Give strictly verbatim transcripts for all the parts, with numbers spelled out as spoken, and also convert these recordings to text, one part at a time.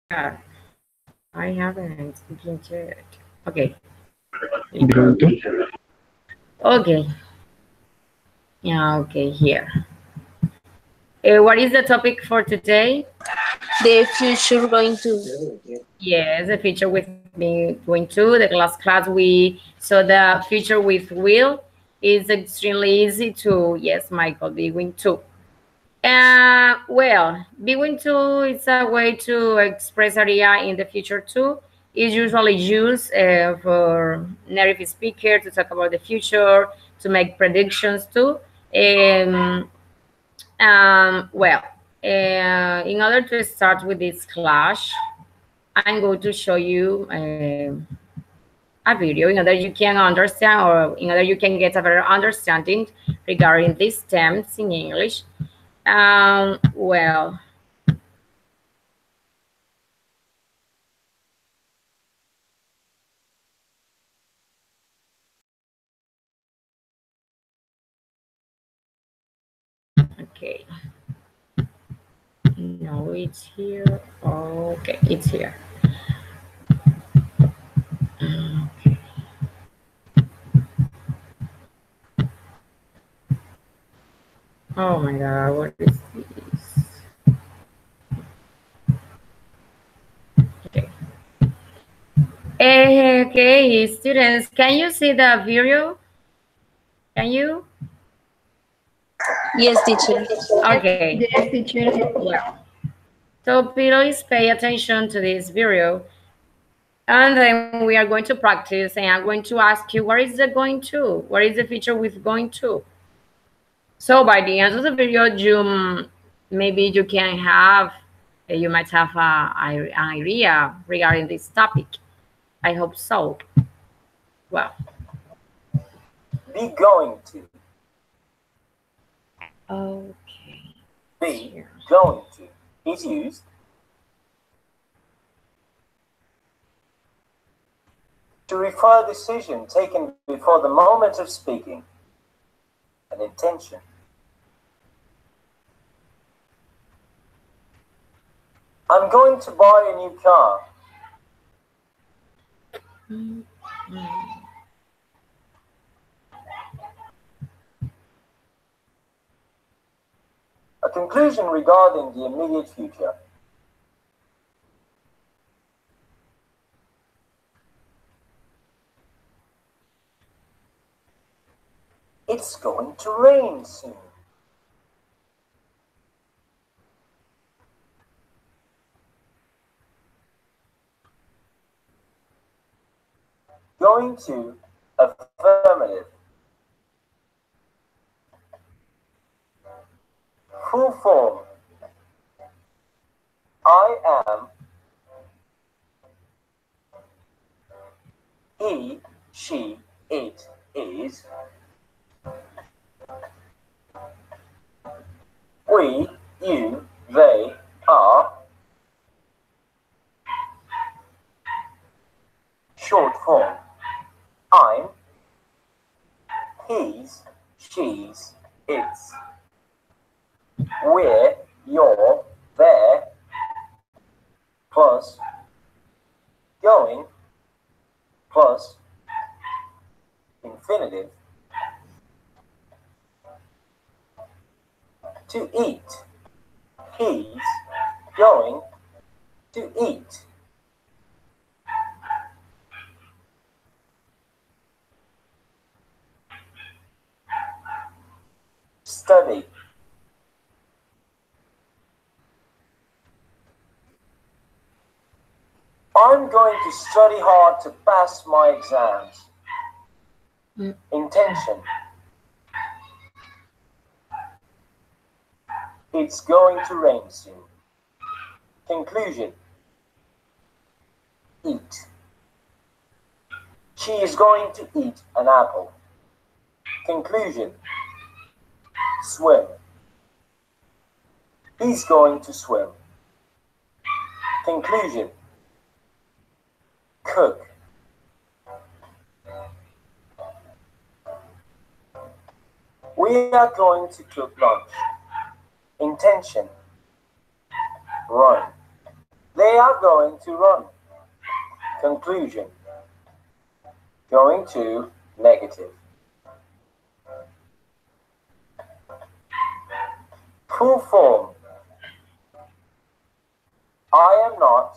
Yeah, I haven't been yet. Okay. Okay. Yeah, okay, here. Uh, what is the topic for today? The future going to. Yes, the feature with me going to the last class we so the feature with will is extremely easy to yes, Michael, be going to. Uh, well, be going to is a way to express idea in the future too. It's usually used uh, for native speaker to talk about the future, to make predictions too. Um, um, well, uh, in order to start with this class, I'm going to show you uh, a video in order you can understand or in order you can get a better understanding regarding these terms in English. Um, well, okay. No, it's here. Okay, it's here. Okay. Oh my God, what is this? Okay. Eh, okay, students, can you see the video? Can you? Yes, teacher. Okay. Yes, teacher. Well, so please pay attention to this video. And then we are going to practice and I'm going to ask you, what is the going to? What is the feature with going to? So by the end of the video, you maybe you can have, you might have a, an idea regarding this topic. I hope so. Well. Be going to. Okay. Be going to is used to refer a decision taken before the moment of speaking, an intention. I'm going to buy a new car. Mm-hmm. A conclusion regarding the immediate future. It's going to rain soon. Going to affirmative. Full form. I am. He, she, it is. We, you, they are. Short form. I'm. He's, she's, it's. We're, you're, they're. Plus. Going. Plus. Infinitive. To eat. He's going to eat. Study. I'm going to study hard to pass my exams. Mm. Intention. It's going to rain soon. Conclusion. Eat. She is going to eat an apple. Conclusion. Swim. He's going to swim. Conclusion. Cook. We are going to cook lunch. Intention. Run. They are going to run. Conclusion. Going to negative. Full form. I am not.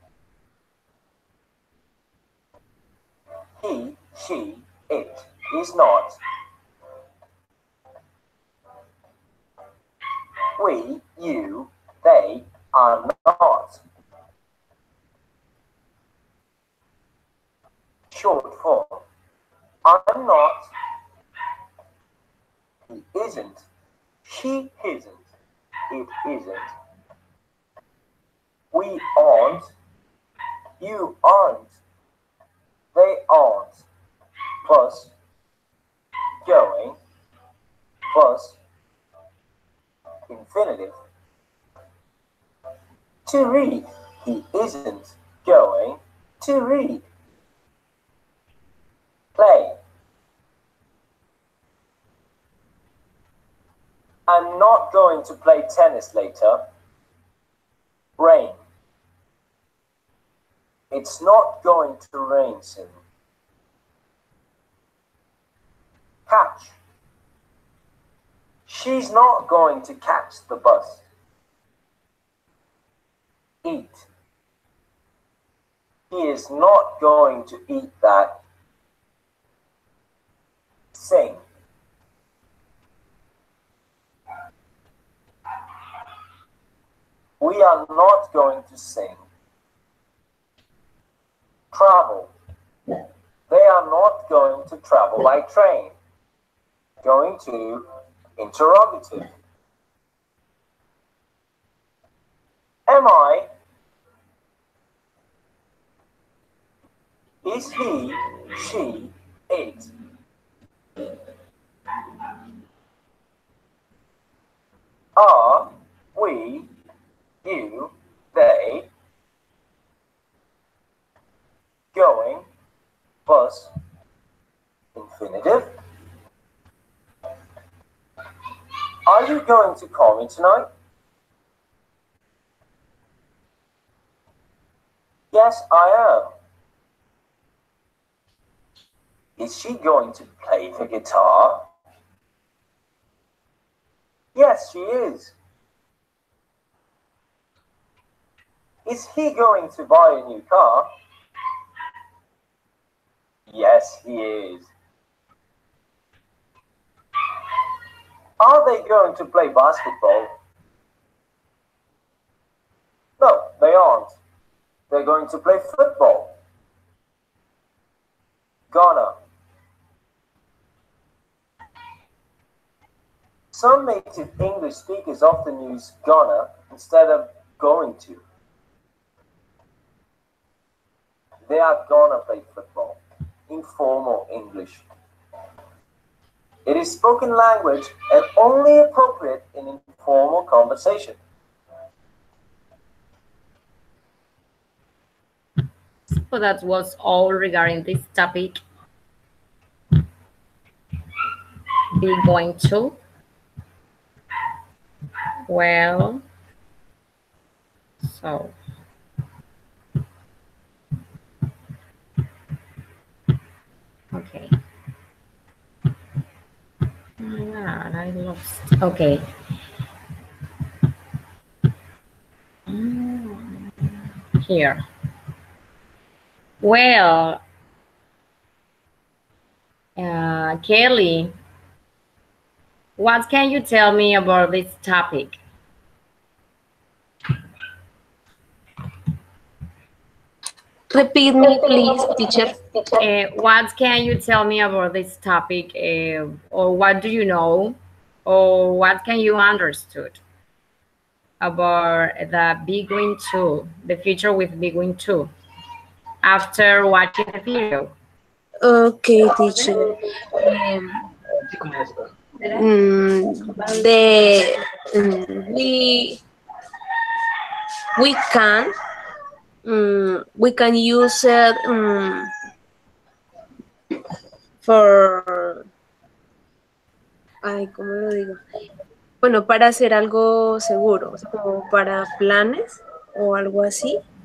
He, she, it is not. We, you, they are not. Short form. I'm not. He isn't. She isn't. It isn't. We aren't. You aren't. They aren't. Plus going plus infinitive. To read. He isn't going to read. Play. I'm not going to play tennis later. Rain. It's not going to rain soon. Catch. She's not going to catch the bus. Eat. He is not going to eat that. Sing. We are not going to sing. Travel. They are not going to travel by train. Going to interrogative. Am I? Is he, she, it? Are we, you, they going plus infinitive? Are you going to call me tonight? Yes, I am. Is she going to play the guitar? Yes, she is. Is he going to buy a new car? Yes, he is. Are they going to play basketball? No, they aren't. They're going to play football. Ghana. Some native English speakers often use gonna instead of going to. They are gonna play football. Informal English. It is spoken language and only appropriate in informal conversation. So that was all regarding this topic. Be going to. Well, so. Okay. Yeah, I lost. Okay. Here. Well, uh, Kelly, what can you tell me about this topic? Repeat me, please, teacher. Uh, what can you tell me about this topic, uh, or what do you know, or what can you understood about the Be Going To, the future with Be Going To, after watching the video? Okay, teacher. Um, mm, the mm, we we can mm, we can use it mm, for ay, ¿cómo lo digo? Bueno, para hacer algo seguro, como para planes o algo así.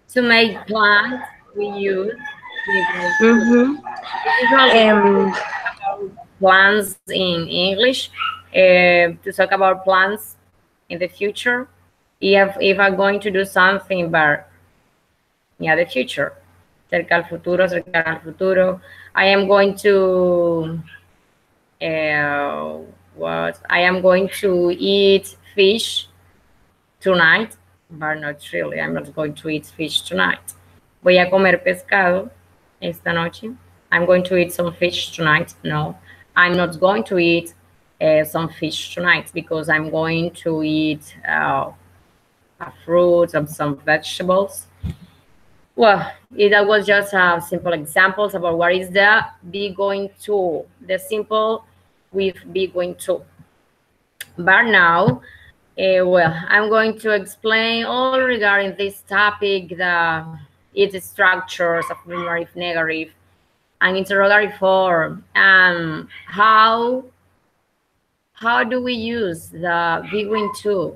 To make plans, we use Mm-hmm. Um, plans in English. Uh, to talk about plans in the future. If, if I'm going to do something, but yeah, the future. Cerca al futuro, cerca al futuro. I am going to, uh, what? I am going to eat fish tonight, but not really. I'm not going to eat fish tonight. Voy a comer pescado esta noche. I'm going to eat some fish tonight. No, I'm not going to eat uh, some fish tonight because I'm going to eat uh, a fruit and some vegetables. Well, it, that was just uh, simple examples about what is the be going to, the simple with be going to. But now, uh, well, I'm going to explain all regarding this topic, the its structures, affirmative, negative, and interrogatory form, and how how do we use the be going to.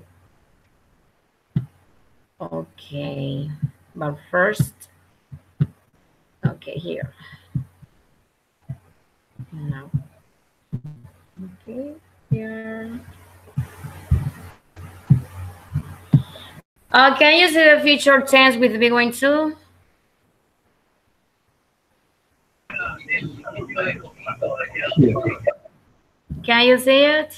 Okay, but first, okay, here. Now, okay, here. Uh, can you see the future tense with be going to? Yes. Can you see it?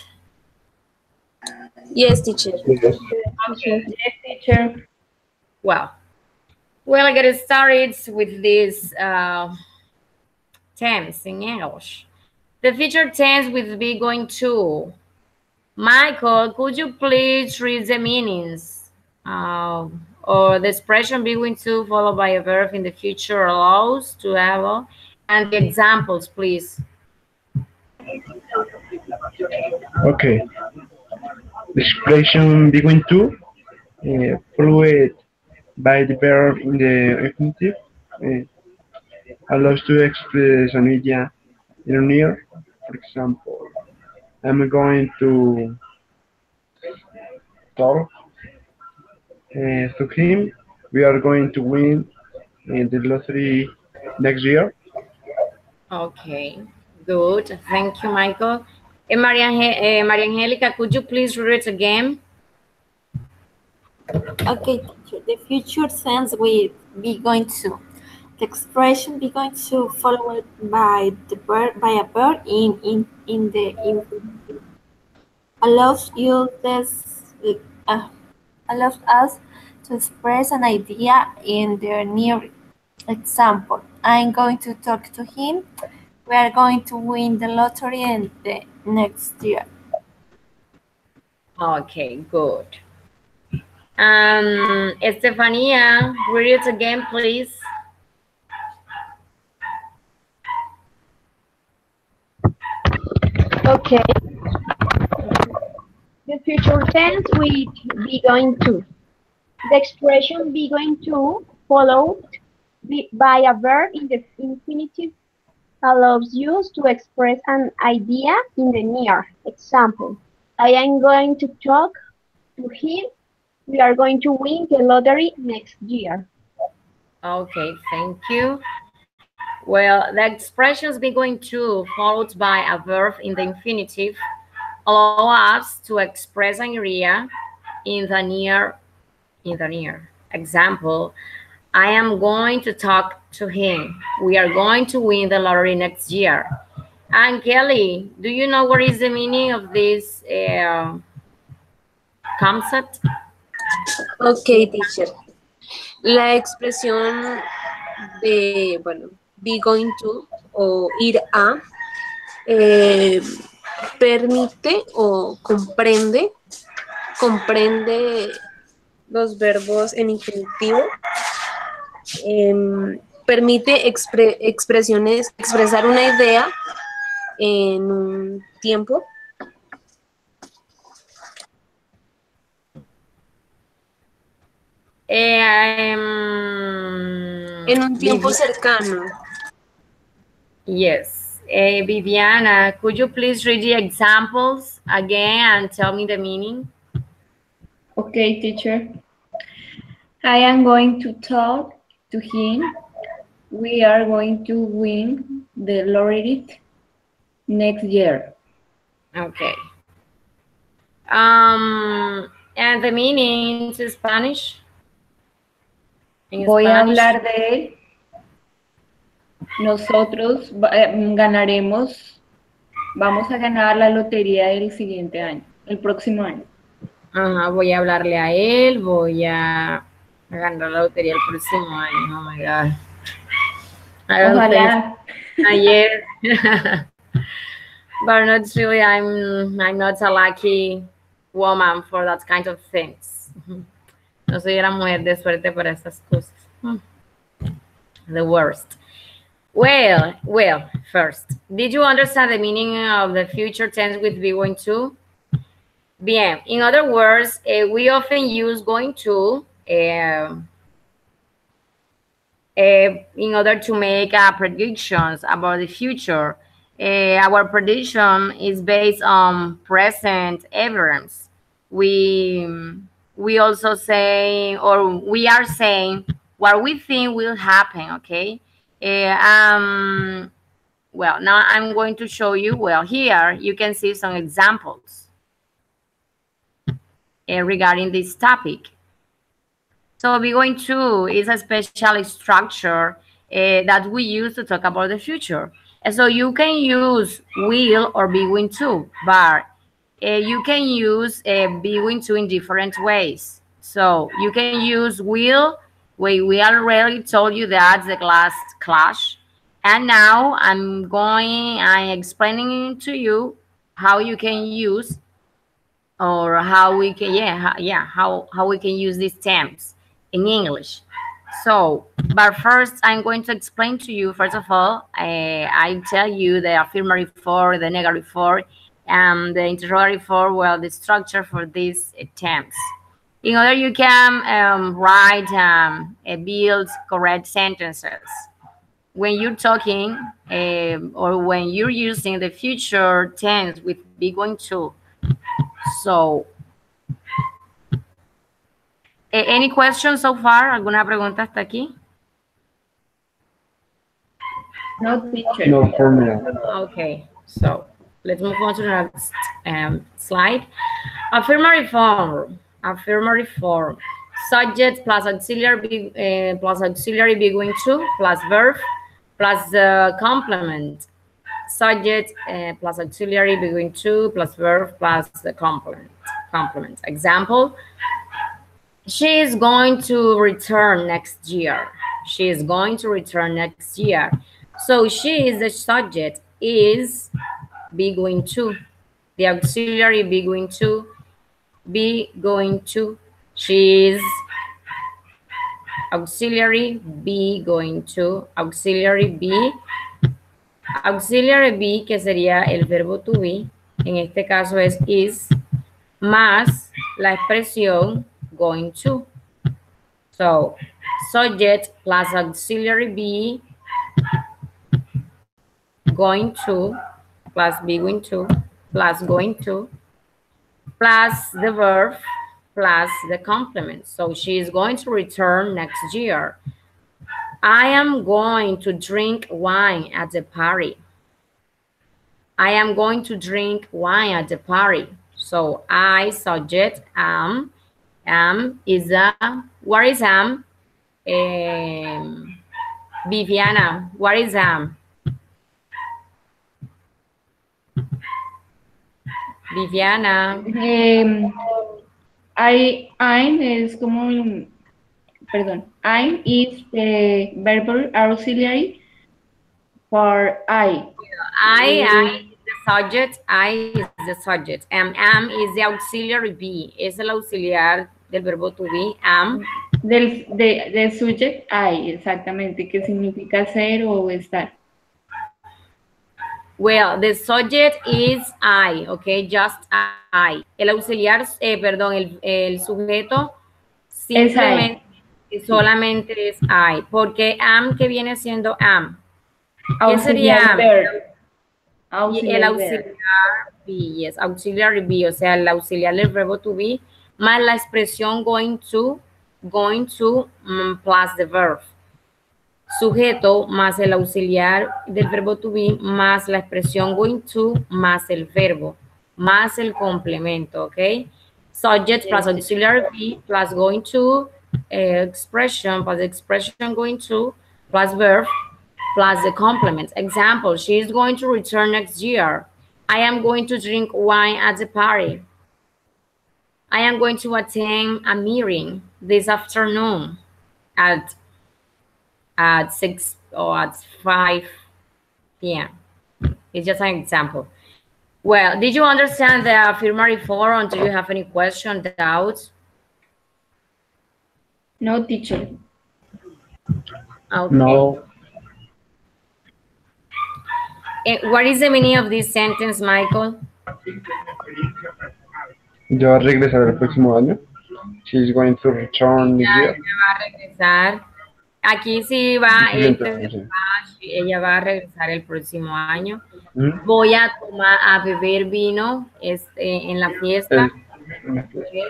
yes, teacher. Yes. Okay. Yes, teacher. Well, we'll get started with this uh, tense in English. The future tense with be going to. Michael, could you please read the meanings? Uh, or the expression be going to followed by a verb in the future allows to have, and the examples, please. Okay. The expression between two, uh, followed by the verb in the infinitive, uh, allows to express an idea in a near. For example, I'm going to talk uh, to him. We are going to win uh, the lottery next year. Okay, good. Thank you, Michael. And Maria, Ange- uh, Maria Angelica, could you please read it again? Okay, teacher. The future tense with be going to. The expression be going to followed by the verb by a verb in in in the infinitive allows you this uh, allows us to express an idea in the near example. I'm going to talk to him. We are going to win the lottery in the next year. Okay, good. Um, Estefania, read it again, please. Okay. The future tense with be going to. The expression be going to followed by a verb in the infinitive allows you to express an idea in the near example. I am going to talk to him. We are going to win the lottery next year. Okay, thank you. Well, the expressions be going to followed by a verb in the infinitive allow us to express an idea in the near in the near example. I am going to talk to him. We are going to win the lottery next year. And Kelly, do you know what is the meaning of this uh, concept? Ok, teacher. La expresión de, bueno, be going to o ir a, eh, permite o comprende, comprende los verbos en infinitivo, eh, permite expre, expresiones, expresar una idea en un tiempo. Um, en un tiempo cercano. Yes. Uh, Viviana, could you please read the examples again and tell me the meaning? Okay, teacher. I am going to talk to him. We are going to win the lottery next year. Okay. Um, and the meaning in Spanish? In Voy Spanish? a hablar de él. Nosotros eh, ganaremos, vamos a ganar la lotería del siguiente año, el próximo año. Ajá, voy a hablarle a él, voy a, a ganar la lotería el próximo año. Oh my God. I don't Ojalá. think ayer. But not really, I'm, I'm not a lucky woman for that kind of things. No soy una mujer de suerte para esas cosas. The worst. Well, well, first, did you understand the meaning of the future tense with be going to? Bien, in other words, uh, we often use going to uh, uh, in order to make uh, predictions about the future. Uh, our prediction is based on present evidence. We, we also say, or we are saying what we think will happen, okay? Uh, um, well, now I'm going to show you, well, here you can see some examples uh, regarding this topic. So be going to is a special structure uh, that we use to talk about the future. And so you can use will or be going to, but uh, you can use uh, be going to in different ways. So you can use will. We, we already told you that the last class. And now I'm going, I'm explaining to you how you can use or how we can, yeah, how, yeah, how, how we can use these terms in English. So, but first I'm going to explain to you, first of all, uh, I tell you the affirmative form, the negative form, and the interrogative form, well, the structure for these uh, terms. In order you can um, write um, uh, build correct sentences. When you're talking uh, or when you're using the future tense with be going to. So, uh, any questions so far? ¿Alguna pregunta hasta aquí? No, teacher. No formula. Okay, so let's move on to the next um, slide. Affirmative form. Affirmative form. Subject plus auxiliary uh, plus auxiliary be going to plus verb plus the complement. Subject uh, plus auxiliary be going to plus verb plus the complement. Complement. Example. She is going to return next year. She is going to return next year. So she is the subject is be going to. The auxiliary be going to. Be going to. She is auxiliary be going to. Auxiliary be. Auxiliary be, que sería el verbo to be. En este caso es is. Más la expresión going to. So, subject plus auxiliary be going to plus be going to plus going to plus the verb plus the complement. So she is going to return next year. I am going to drink wine at the party. I am going to drink wine at the party. So I subject am. Am is a, what is am? Um, Viviana, what is am? Viviana. Um, I, I'm es como, perdón, I'm is the verbal auxiliary for I. I, I is the subject, I is the subject, and am is the auxiliary be, es el auxiliar del verbo to be, am. Del, de, del subject I, exactamente, que significa ser o estar. Well, the subject is I, okay, just I. El auxiliar, eh, perdón, el, el sujeto simplemente, es solamente es I, porque am, que viene siendo am. ¿Qué sería am? Auxiliary el auxiliar be, yes, auxiliary be, o sea, el auxiliar del verbo to be, más la expresión going to going to mm, plus the verb. Sujeto más el auxiliar del verbo to be más la expresión going to más el verbo más el complemento, ¿ok? Subject plus auxiliary be plus going to uh, expression plus expression going to plus verb plus the complement. Example, she is going to return next year. I am going to drink wine at the party. I am going to attend a meeting this afternoon at at six or at five p m It's just an example. Well, did you understand the affirmative form? Do you have any questions, doubts? No, teacher. Okay. No. Eh, what is the meaning of this sentence, Michael? Ya va a regresar el próximo año. She's going to return next Ya, year. ella va a regresar. Aquí sí va, Siguiente, este, sí. va, ella va a regresar el próximo año. ¿Mm? Voy a tomar, a beber vino este, en la fiesta. El-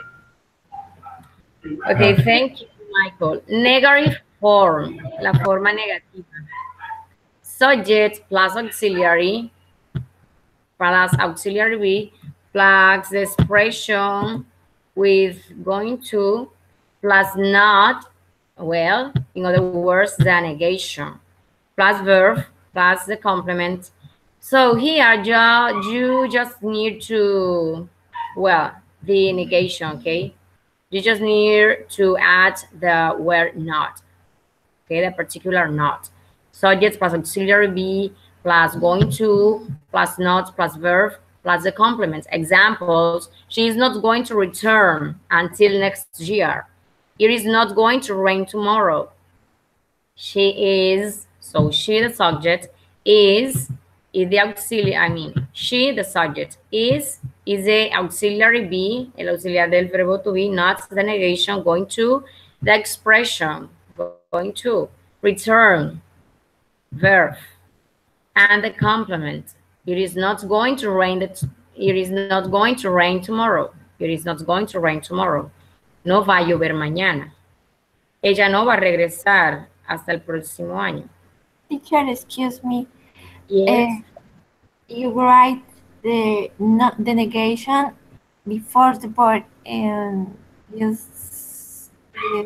Okay, thank you, Michael. Negative form, la forma negativa. Subject plus auxiliary, plus auxiliary be, plus the expression with going to, plus not, well, in other words, the negation, plus verb, plus the complement. So here, you, you just need to, well, the negation, okay? You just need to add the word not, okay, the particular not. Subject plus auxiliary be plus going to plus not plus verb plus the complement. Examples, she is not going to return until next year. It is not going to rain tomorrow. She is, so she the subject, is, is the auxiliary, I mean, she the subject, is, is the auxiliary be, el auxiliar del verbo to be, not the negation, going to, the expression, going to, return, verb, and the complement. It is not going to rain, that it is not going to rain tomorrow. It is not going to rain tomorrow. No va a llover mañana. Ella no va a regresar hasta el próximo año. Teacher, excuse me. Yes. Uh, you write the not the negation before the word and just uh,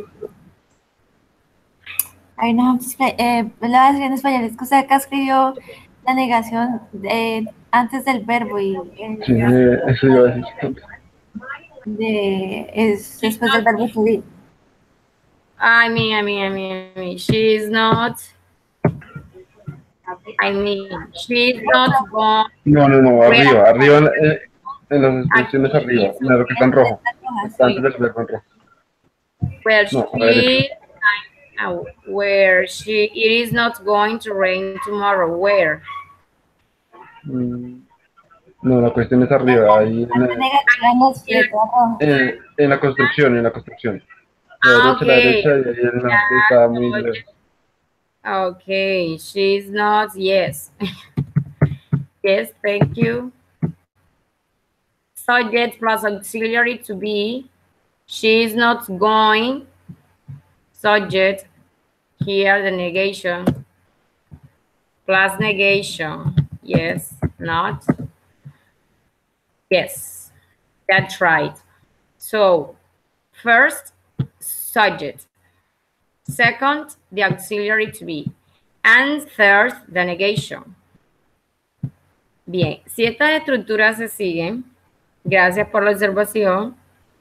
I don't know how to explain. Eh, lo voy a decir en español. Es que usted acá escribió la negación de, antes del verbo y eh, Sí, eso iba a decir. de, es después del verbo to be. I mean, I mean, I mean, I mean, she is not. I mean, she is not going. No, no, no, arriba, arriba en, en- en las expresiones arriba, en lo que está en rojo. Está antes del verbo en rojo. Where No, a ver. she, uh, where she, it is not going to rain tomorrow. Where? Mm, No, la cuestión es arriba, ahí en, La la- negativa no es de rojo. en, en la construcción, en la construcción. La Ah, derecha, la okay. derecha, y ahí en la está muy lejos. Okay, she's not, yes. Yes, thank you. Subject plus auxiliary to be. She is not going. Subject, here the negation. Plus negation, yes, not. Yes, that's right. So, first, subject. Second, the auxiliary to be. And third, the negation. Bien, si estas estructuras se siguen, gracias por la observación.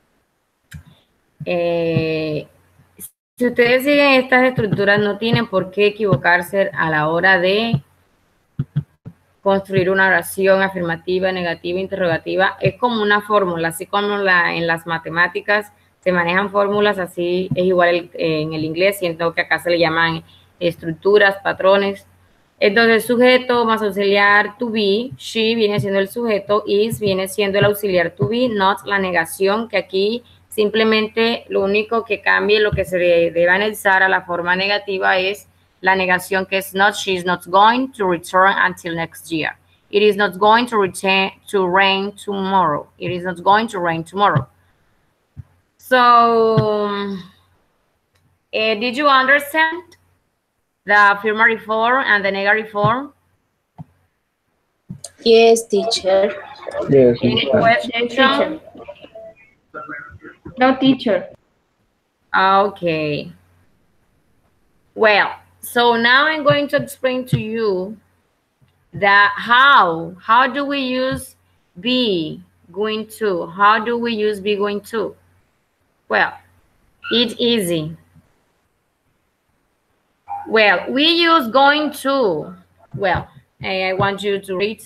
Eh, si ustedes siguen estas estructuras, no tienen por qué equivocarse a la hora de construir una oración afirmativa, negativa, interrogativa. Es como una fórmula, así como la, en las matemáticas se manejan fórmulas, así es igual el, eh, en el inglés, siento que acá se le llaman estructuras, patrones. Entonces, sujeto más auxiliar to be, she viene siendo el sujeto, is viene siendo el auxiliar to be, not la negación, que aquí simplemente lo único que cambie, lo que se debe analizar a la forma negativa es la negación, que es not, she is not going to return until next year. It is not going to return to rain tomorrow. It is not going to rain tomorrow. So, Uh, did you understand the affirmative form and the negative form? Yes, teacher. Yes, Any understand. question? Teacher. No, teacher. Okay. Well, so now I'm going to explain to you that how, how do we use be going to? How do we use be going to? Well, it's easy. Well, we use going to. Well, I want you to read.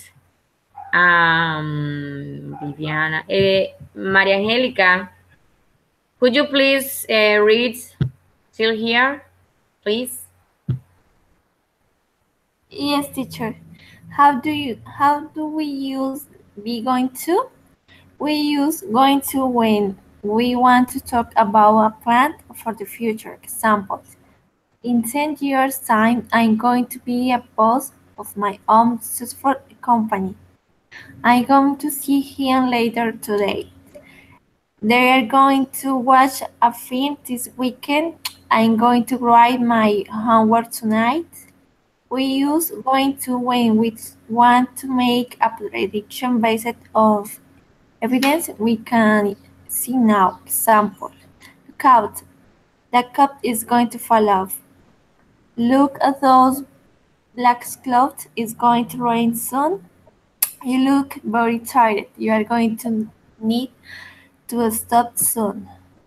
Um, Viviana, eh, Maria Angelica, could you please uh, read till here, please? Yes, teacher. How do you how do we use be going to? We use going to when we want to talk about a plan for the future. Examples. In ten years' time, I'm going to be a boss of my own successful company. I'm going to see him later today. They are going to watch a film this weekend. I'm going to write my homework tonight. We use going to when we want to make a prediction based off evidence we can see now. Example. Look out. The cup is going to fall off. Look at those black clouds. It's going to rain soon. You look very tired. You are going to need to stop soon.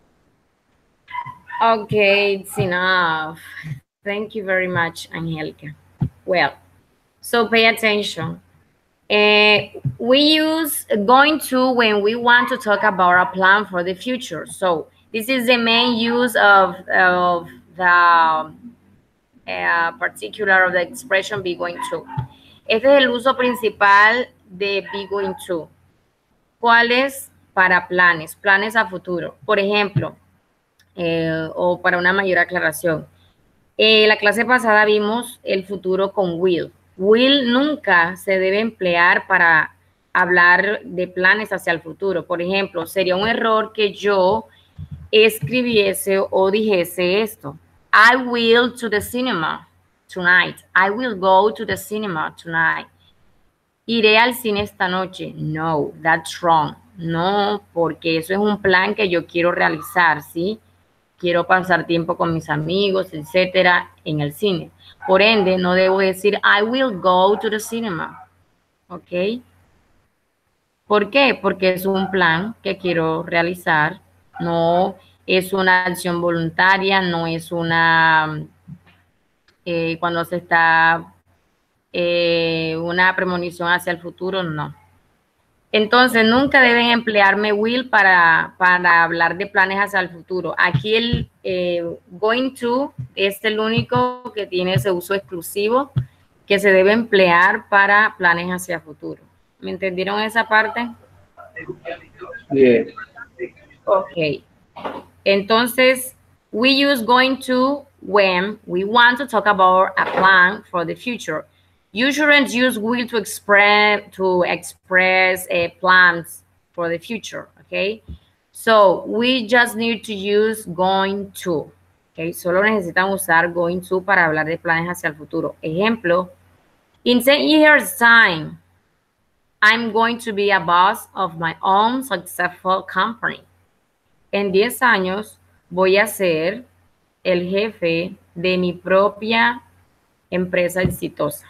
Okay, it's enough. Thank you very much, Angelica. Well, so pay attention. Uh, we use going to when we want to talk about a plan for the future. So this is the main use of, of the uh, particular of the expression be going to. Este es el uso principal de be going to. ¿Cuáles? Para planes, planes a futuro. Por ejemplo, eh, o para una mayor aclaración. En la clase pasada vimos el futuro con will. Will nunca se debe emplear para hablar de planes hacia el futuro. Por ejemplo, sería un error que yo escribiese o dijese esto. I will to the cinema tonight. I will go to the cinema tonight. Iré al cine esta noche. No, that's wrong. No, porque eso es un plan que yo quiero realizar, ¿sí? Quiero pasar tiempo con mis amigos, etcétera, en el cine. Por ende, no debo decir I will go to the cinema. ¿Ok? ¿Por qué? Porque es un plan que quiero realizar. No es una acción voluntaria, no es una... Eh, cuando se está... Eh, una premonición hacia el futuro, no. Entonces, nunca deben emplearme will para, para hablar de planes hacia el futuro. Aquí el eh, going to es el único que tiene ese uso exclusivo que se debe emplear para planes hacia el futuro. ¿Me entendieron esa parte? Yes. Ok. Entonces, we use going to when we want to talk about a plan for the future. You shouldn't use will to express to express uh, plans for the future, okay? So we just need to use going to, okay? Solo necesitan usar going to para hablar de planes hacia el futuro. Ejemplo, in ten years time, I'm going to be a boss of my own successful company. En diez años voy a ser el jefe de mi propia empresa exitosa.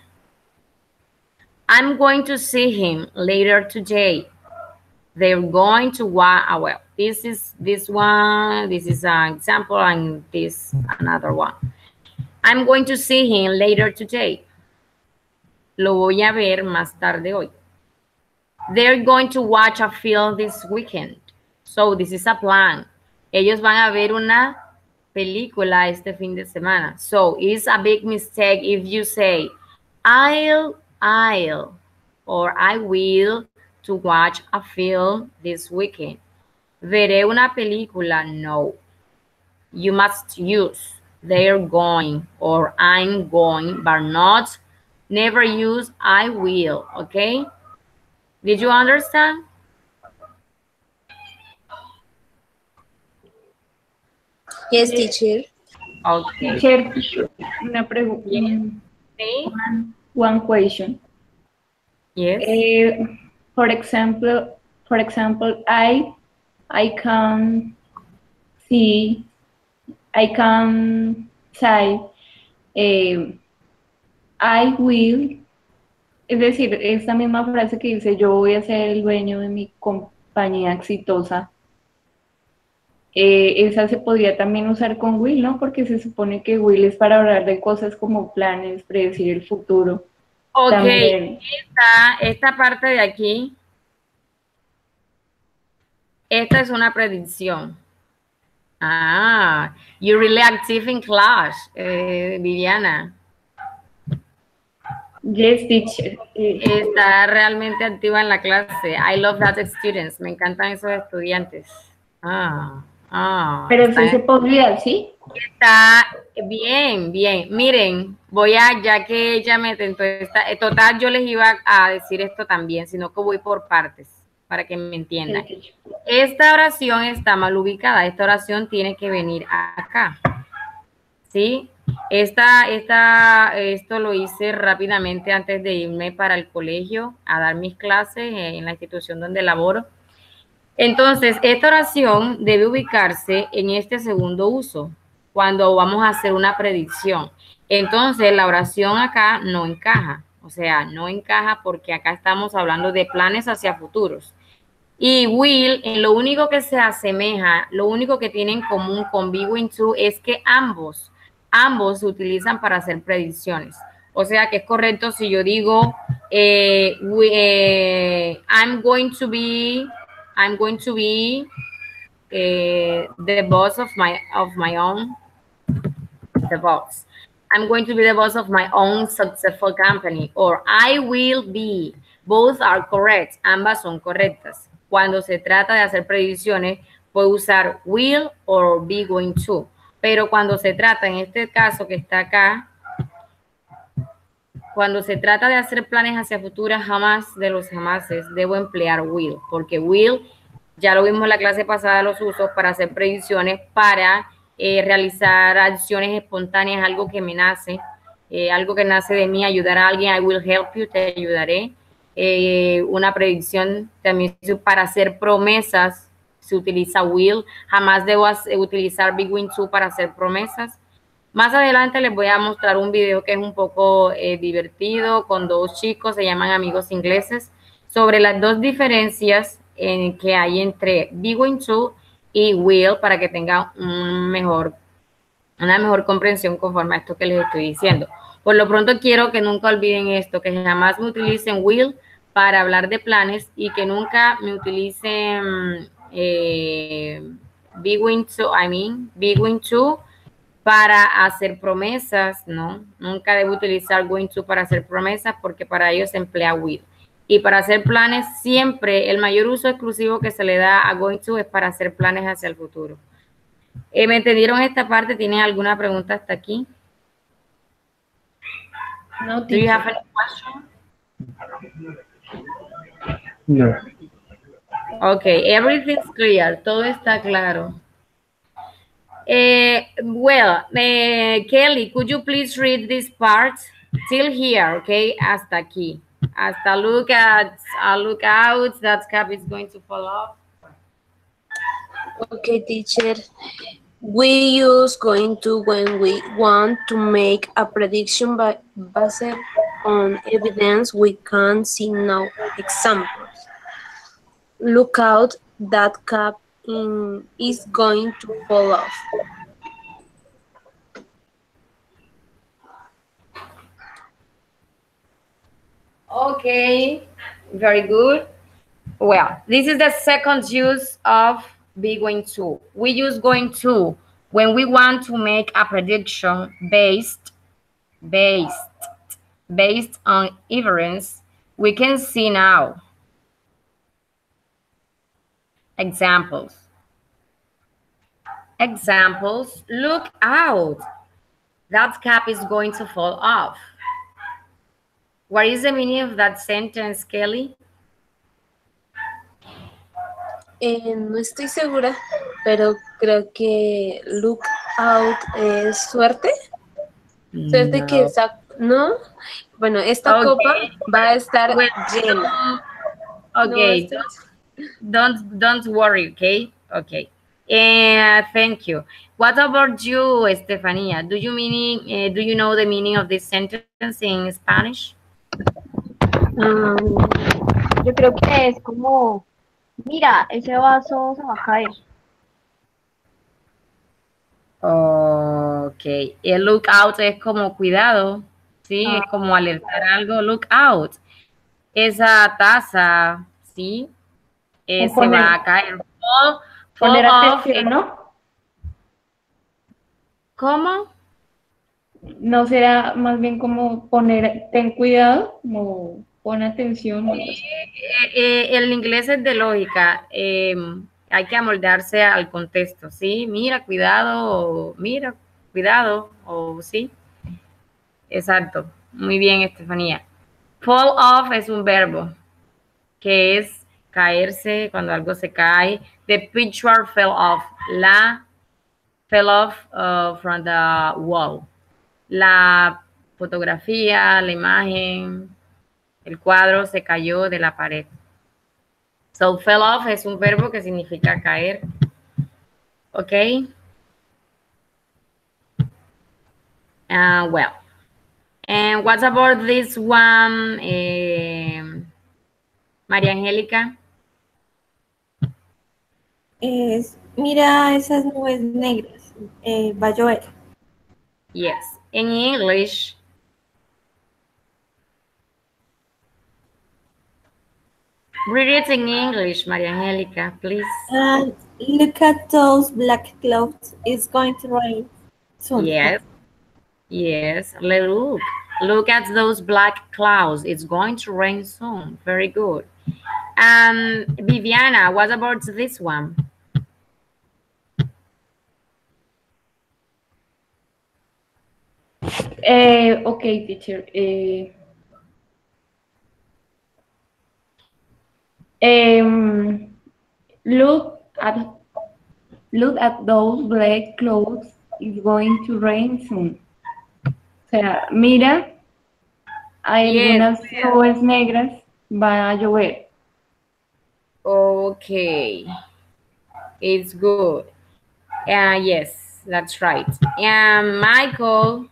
I'm going to see him later today. They're going to watch. Uh, well, this is this one. This is an example, and this another one. I'm going to see him later today. Lo voy a ver más tarde hoy. They're going to watch a film this weekend. So this is a plan. Ellos van a ver una película este fin de semana. So it's a big mistake if you say, I'll I'll or I will to watch a film this weekend. Veré una película. No. You must use they're going or I'm going, but not never use I will. Okay? Did you understand? Yes, teacher. Okay. Teacher, una pregunta. Sí. One, one question. Yes. Uh, for example, for example, I, I can see, I can say, eh, I will, es decir, esta misma frase que dice, yo voy a ser el dueño de mi compañía exitosa. Eh, esa se podría también usar con will, ¿no? Porque se supone que will es para hablar de cosas como planes, predecir el futuro. Ok, También. esta, esta parte de aquí, esta es una predicción. Ah, you're really active in class, eh, Viviana. Yes, teacher. Eh, Está realmente activa en la clase. I love that students. Me encantan esos estudiantes. Ah, ah. pero está, sí se podría, ¿sí? está bien, bien. Miren, voy a, ya que ella me tentó esta, eh, total, yo les iba a decir esto también, sino que voy por partes, para que me entiendan. Sí, Esta oración está mal ubicada. Esta oración tiene que venir acá. ¿Sí? Esta, esta, esto lo hice rápidamente antes de irme para el colegio a dar mis clases en la institución donde laboro. Entonces, esta oración debe ubicarse en este segundo uso, cuando vamos a hacer una predicción. Entonces, la oración acá no encaja. O sea, no encaja porque acá estamos hablando de planes hacia futuros. Y will, en lo único que se asemeja, lo único que tienen en común con be going to es que ambos, ambos se utilizan para hacer predicciones. O sea que es correcto si yo digo, eh, we, eh, I'm going to be, I'm going to be eh, the boss of my, of my own, the boss. I'm going to be the boss of my own successful company. Or I will be. Both are correct. Ambas son correctas. Cuando se trata de hacer predicciones, puedo usar will or be going to. Pero cuando se trata, en este caso que está acá, cuando se trata de hacer planes hacia futuras, jamás de los jamases debo emplear will, porque will, ya lo vimos en la clase pasada, los usos para hacer predicciones, para eh, realizar acciones espontáneas, algo que me nace, eh, algo que nace de mí, ayudar a alguien, I will help you, te ayudaré. Eh, una predicción también para hacer promesas, se utiliza will, jamás debo hacer, utilizar be going to para hacer promesas. Más adelante les voy a mostrar un video que es un poco eh, divertido con dos chicos, se llaman Amigos Ingleses, sobre las dos diferencias en que hay entre be going to y will para que tengan un mejor, una mejor comprensión conforme a esto que les estoy diciendo. Por lo pronto quiero que nunca olviden esto, que jamás me utilicen will para hablar de planes y que nunca me utilicen eh, be going to, I mean, be going to para hacer promesas, ¿no? Nunca debo utilizar going to para hacer promesas porque para ello se emplea will. Y para hacer planes siempre el mayor uso exclusivo que se le da a going to es para hacer planes hacia el futuro. Eh, ¿Me entendieron esta parte? ¿Tienen alguna pregunta hasta aquí? No, Do you have any question? No. Okay, everything's clear. Todo está claro. Uh, well, uh, Kelly, could you please read this part till here, okay? Hasta aquí. Hasta look at, uh, look out, that cap is going to fall off. Okay, teacher. We use going to when we want to make a prediction by, based on evidence we can see now. Examples. Look out, that cap in, is going to fall off. Okay, very good. Well, this is the second use of be going to. We use going to when we want to make a prediction based, based, based on evidence we can see now. Examples. Examples, look out. That cap is going to fall off. What is the meaning of that sentence, Kelly? Eh, no estoy segura, pero creo que look out es suerte. Suerte No. que esa, ¿no? Bueno, esta Okay. copa va a estar Well, llena. okay, No, don't, don't don't worry, okay? Okay. And thank you. What about you, Estefania? Do you meaning uh, do you know the meaning of this sentence in Spanish? Um, yo creo que es como, mira, ese vaso se va a caer. Okay. El look out es como cuidado, sí, Ah. es como alertar algo. Look out. Esa taza, sí, eh, O se poner- va a caer. Fall, fall Poner off. atención, eh, ¿no? ¿Cómo? No será más bien como poner, ten cuidado, como pon atención o algo así. Eh, eh, el inglés es de lógica. eh, hay que amoldarse al contexto, ¿sí? Mira, cuidado, o mira, cuidado, o sí. Exacto. Muy bien, Estefanía. Fall off es un verbo que es caerse cuando algo se cae. The picture fell off. La fell off uh, from the wall. La fotografía, la imagen, el cuadro se cayó de la pared. So, fell off es un verbo que significa caer. ¿Ok? Uh, well. And what about this one, eh, María Angélica? Es, mira esas nubes negras. Eh, va a llover. Yes. In English, read it in English, María Angélica, please. And look at those black clouds. It's going to rain soon. Yes. Yes. Look. Look at those black clouds. It's going to rain soon. Very good. Um, Viviana, what about this one? Eh, okay, teacher. Eh, um, look at look at those black clouds. It's going to rain soon. O sea, mira, hay Yes. algunas nubes negras, va a llover. Okay. It's good. Uh, yes, that's right. And Michael,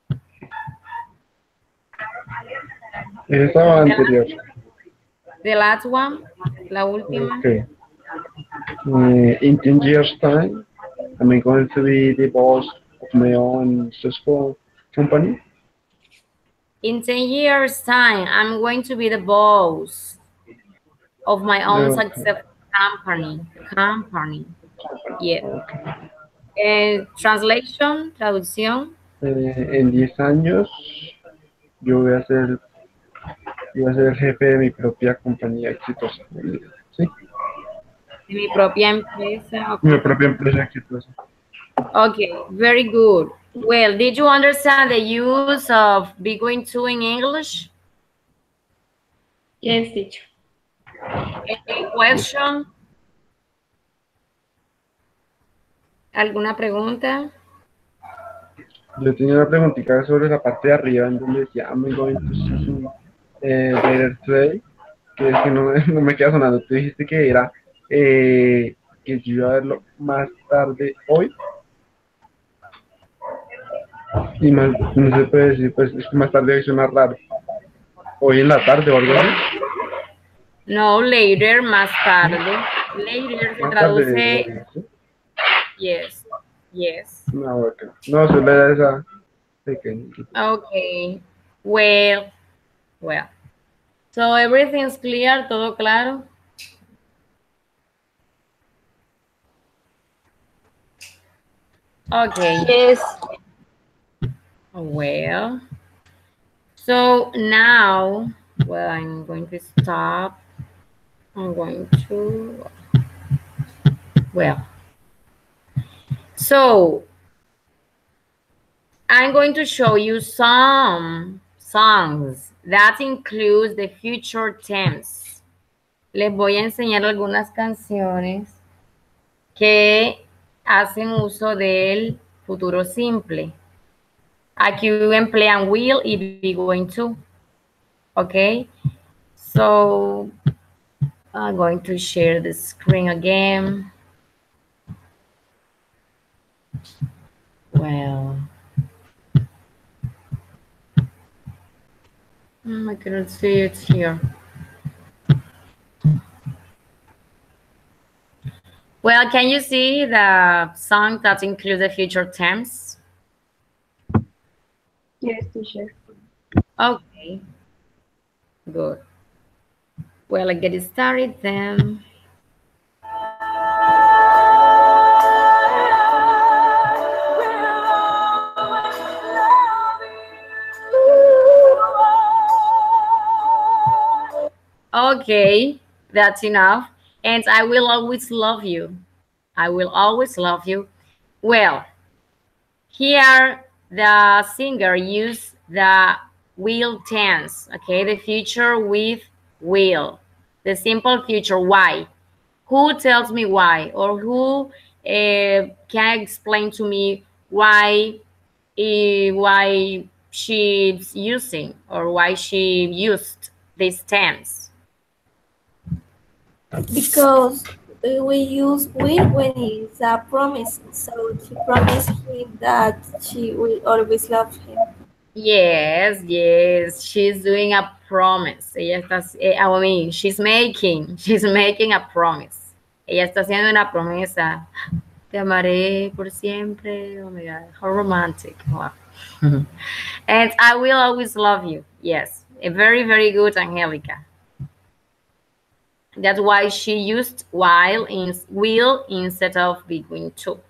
Esa o anterior. the last one, la última. Okay. Uh, in ten years' time, am I going to be the boss of my own successful company? In ten years' time, I'm going to be the boss of my own Okay. successful company. Company. Yes. Eh, translation, traducción. Eh, en diez años, yo voy a ser, yo voy a ser el jefe de mi propia compañía exitosa. ¿Sí? De mi propia empresa. Okay. Mi propia empresa exitosa. Okay, very good. Well, did you understand the use of be going to in English? Yes, teacher. Any question? ¿Alguna pregunta? Yo tenía una preguntita sobre la parte de arriba en donde decía I'm going to see eh, later today, que es que no, no me queda sonando. Tú dijiste que era eh, que yo iba a verlo más tarde hoy. Y más, no se puede decir, pues es que más tarde hoy suena raro. Hoy en la tarde o algo así. No, later, más tarde. Later se Más traduce. tarde. ¿Sí? Yes, yes. No, okay. No, solo era esa pequeña. Okay. Well, well. So everything's clear, todo claro. Okay. Yes. Well, so now, well, I'm going to stop. I'm going to, well, so I'm going to show you some songs that includes the future tense. Les voy a enseñar algunas canciones que hacen uso del futuro simple. Aquí emplean will y be going to. Okay, so I'm going to share the screen again. Well, I cannot see it here. Well, can you see the song that includes the future tense? Yes, teacher. Okay, good. Well, I get it started then. Okay, that's enough. And I will always love you. I will always love you. Well, here the singer used the will tense, okay? The future with will. The simple future, why? Who tells me why? Or who uh, can explain to me why, uh, why she's using or why she used this tense? Because uh, we use will when it's a promise. So she promised him that she will always love him. Yes, yes, she's doing a promise. Ella está, I mean, she's making, she's making a promise. Ella está haciendo una promesa. Te amaré por siempre. Oh my God, how romantic. Wow. And I will always love you. Yes, a very, very good, Angelica. That's why she used while in will instead of between two.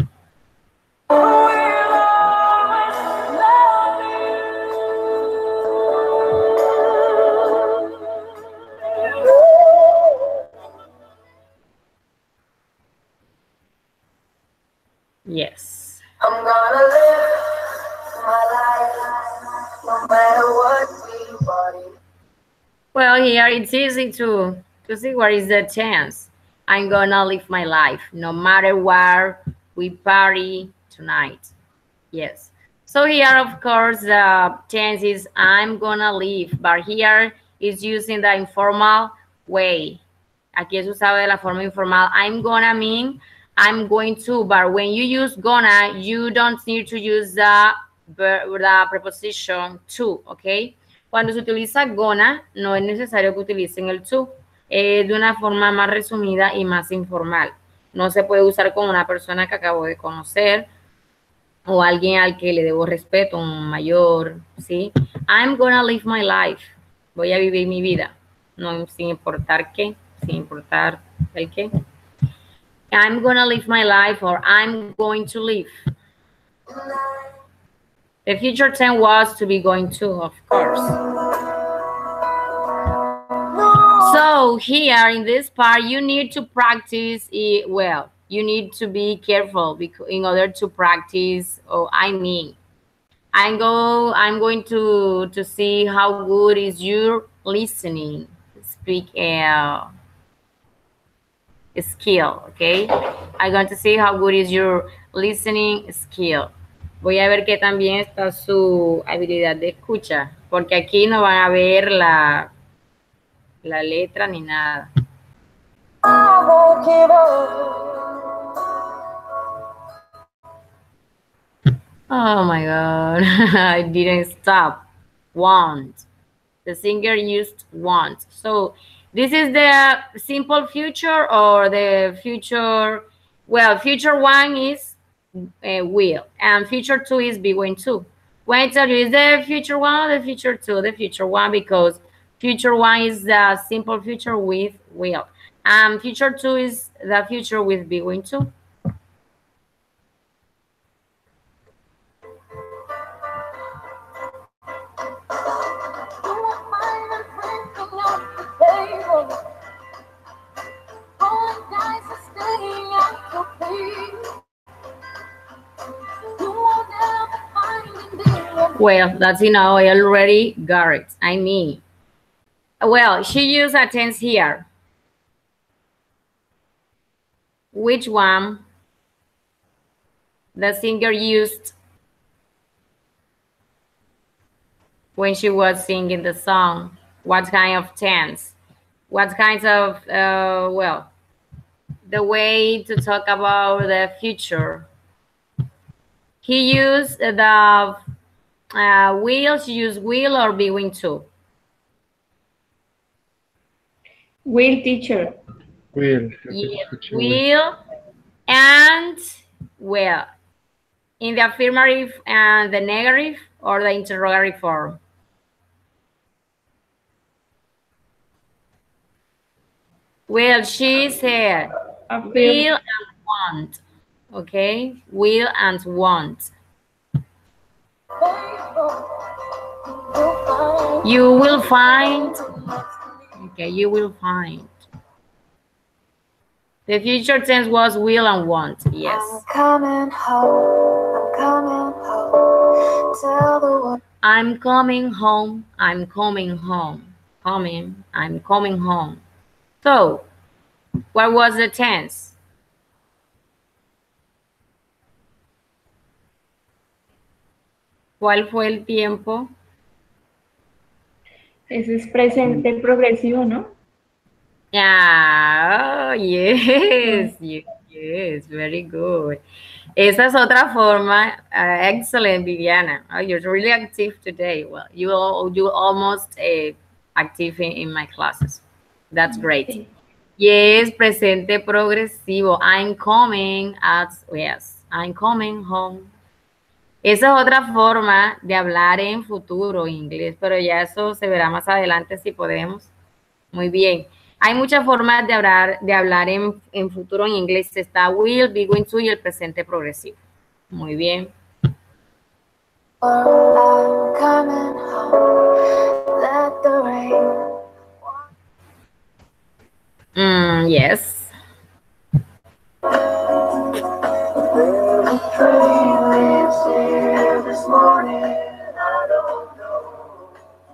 Yes. I'm gonna live my life no matter what we body. Well, here it's easy to, to see what is the tense. I'm gonna live my life no matter where we party tonight. Yes. So here, of course, the tense is I'm gonna live, but here is using the informal way. Aquí es usado de la forma informal. I'm gonna mean I'm going to, but when you use gonna, you don't need to use the, the preposition to, okay? Cuando se utiliza gonna, no es necesario que utilicen el to. Es de una forma más resumida y más informal. No se puede usar con una persona que acabo de conocer o alguien al que le debo respeto, un mayor, ¿sí? I'm gonna live my life. Voy a vivir mi vida. No, sin importar qué, sin importar el qué. I'm gonna live my life or I'm going to live. The future tense was to be going to, of course. So here in this part, you need to practice it well. You need to be careful because in order to practice, oh, I mean, I'm go, I'm going to, to see how good is your listening, speak, uh, skill, okay? I'm going to see how good is your listening skill. Voy a ver que también está su habilidad de escucha, porque aquí no van a ver la, la letra ni nada. I won't give up. Oh my God, I didn't stop. Want. The singer used want. So this is the simple future or the future, well, future one is uh, will, and future two is be going to. When I tell you, is the future one or the future two? The future one, because future one is the simple future with will. And future two is the future with be going to. Well, that's, you know, I already got it. I mean, well, she used a tense here. Which one? the singer used when she was singing the song? What kind of tense? What kinds of, uh, well, the way to talk about the future? He used the uh, will, she used will or be going to? Will, teacher. Will. Yeah, will and well. In the affirmative and the negative or the interrogative form? Well, she said will and want. Okay, will and want. You will find. Okay, you will find. The future tense was will and want. Yes. I'm coming home. I'm coming home. Tell the world. I'm coming home. I'm coming home. Coming. I'm coming home. So, what was the tense? ¿Cuál fue el tiempo? Ese es presente progresivo, ¿no? Yeah, oh, yes, yes, yes, very good. Esa es otra forma. Uh, excellent, Viviana. Oh, you're really active today. Well, you all, you almost uh, active in, in my classes. That's great. Yes, presente progresivo. I'm coming at, yes, I'm coming home. Esa es otra forma de hablar en futuro en inglés, pero ya eso se verá más adelante si podemos. Muy bien. Hay muchas formas de hablar, de hablar en, en futuro en inglés. Está will, be going to y el presente progresivo. Muy bien. I'm coming home. Let the rain. Mm, yes. This morning, I don't know.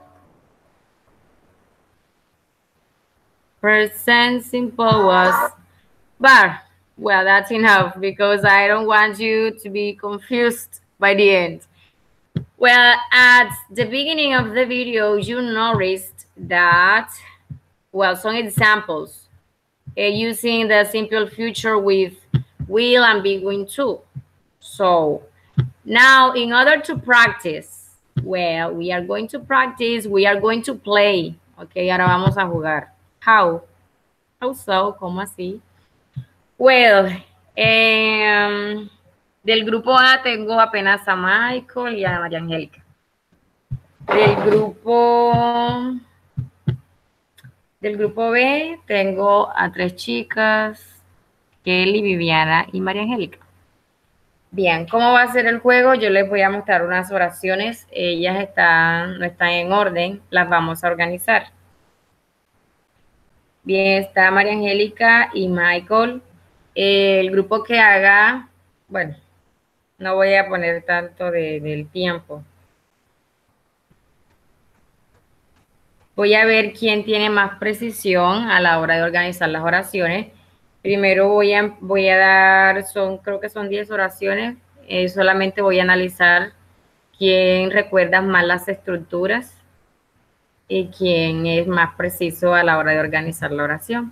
Present simple was, but, well, that's enough because I don't want you to be confused by the end. Well, at the beginning of the video, you noticed that, well, some examples uh, using the simple future with will and be going to. So, now, in order to practice, well, we are going to practice, we are going to play. Okay, ahora vamos a jugar. How? How so? ¿Cómo así? Well, um, del grupo A tengo apenas a Michael y a María Angélica. Del grupo, del grupo B tengo a tres chicas, Kelly, Viviana y María Angélica. Bien, ¿cómo va a ser el juego? Yo les voy a mostrar unas oraciones. Ellas están, no están en orden, las vamos a organizar. Bien, está María Angélica y Michael. El grupo que haga, bueno, no voy a poner tanto de, del tiempo. Voy a ver quién tiene más precisión a la hora de organizar las oraciones. Primero voy a, voy a dar, son, creo que son diez oraciones. Eh, solamente voy a analizar quién recuerda más las estructuras y quién es más preciso a la hora de organizar la oración.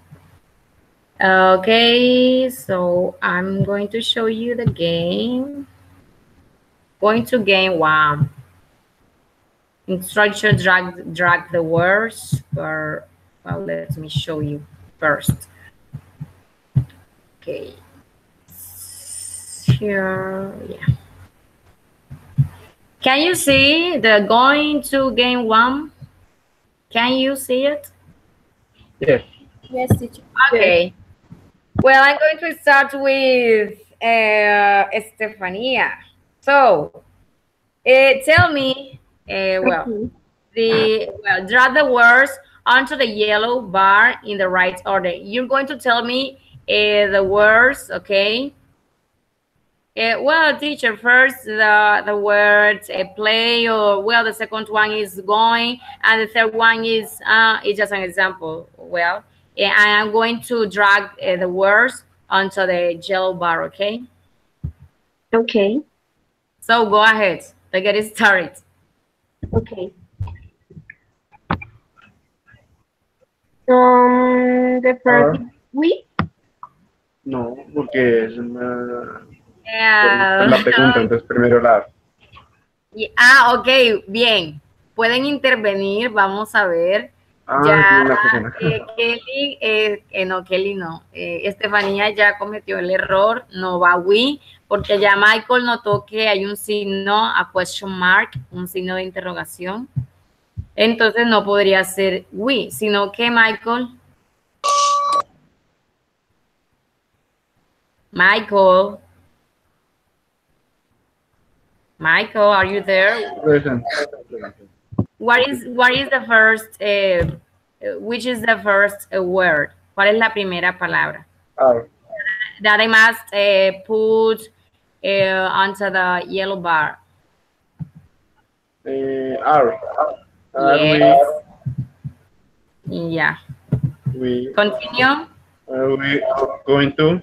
Okay, so I'm going to show you the game. Going to game one. Instruction, drag, drag the words. Or, well, let me show you first. Okay. Here, yeah. Can you see the going to game one? Can you see it? Yes. Yes, teacher. Okay. Well, I'm going to start with uh, Estefania. So, uh, tell me, uh, well, the well, draw the words onto the yellow bar in the right order. You're going to tell me uh, the words, okay? Uh, well, teacher, first the the words uh, play, or well, the second one is going, and the third one is uh, it's just an example. Well, uh, I am going to drag uh, the words onto the yellow bar, okay? Okay. So go ahead. Let's get it started. Okay. Um, the first Are. we. No, porque es una... Yeah. la pregunta, entonces primero la... Y- Ah, ok, bien. Pueden intervenir, vamos a ver. Ah, Ya sí, una persona. eh, Kelly, eh, eh, no, Kelly no. Eh, Estefanía ya cometió el error, no va we, porque ya Michael notó que hay un signo, a question mark, un signo de interrogación. Entonces no podría ser we, sino que Michael. Michael. Michael, are you there? Present. What is what is the first uh, which is the first uh, word? ¿Cuál es la primera palabra? Are. That I must uh, put uh, onto the yellow bar. Eh, are. Are Yes. Yeah. we... we Continue. are we going to...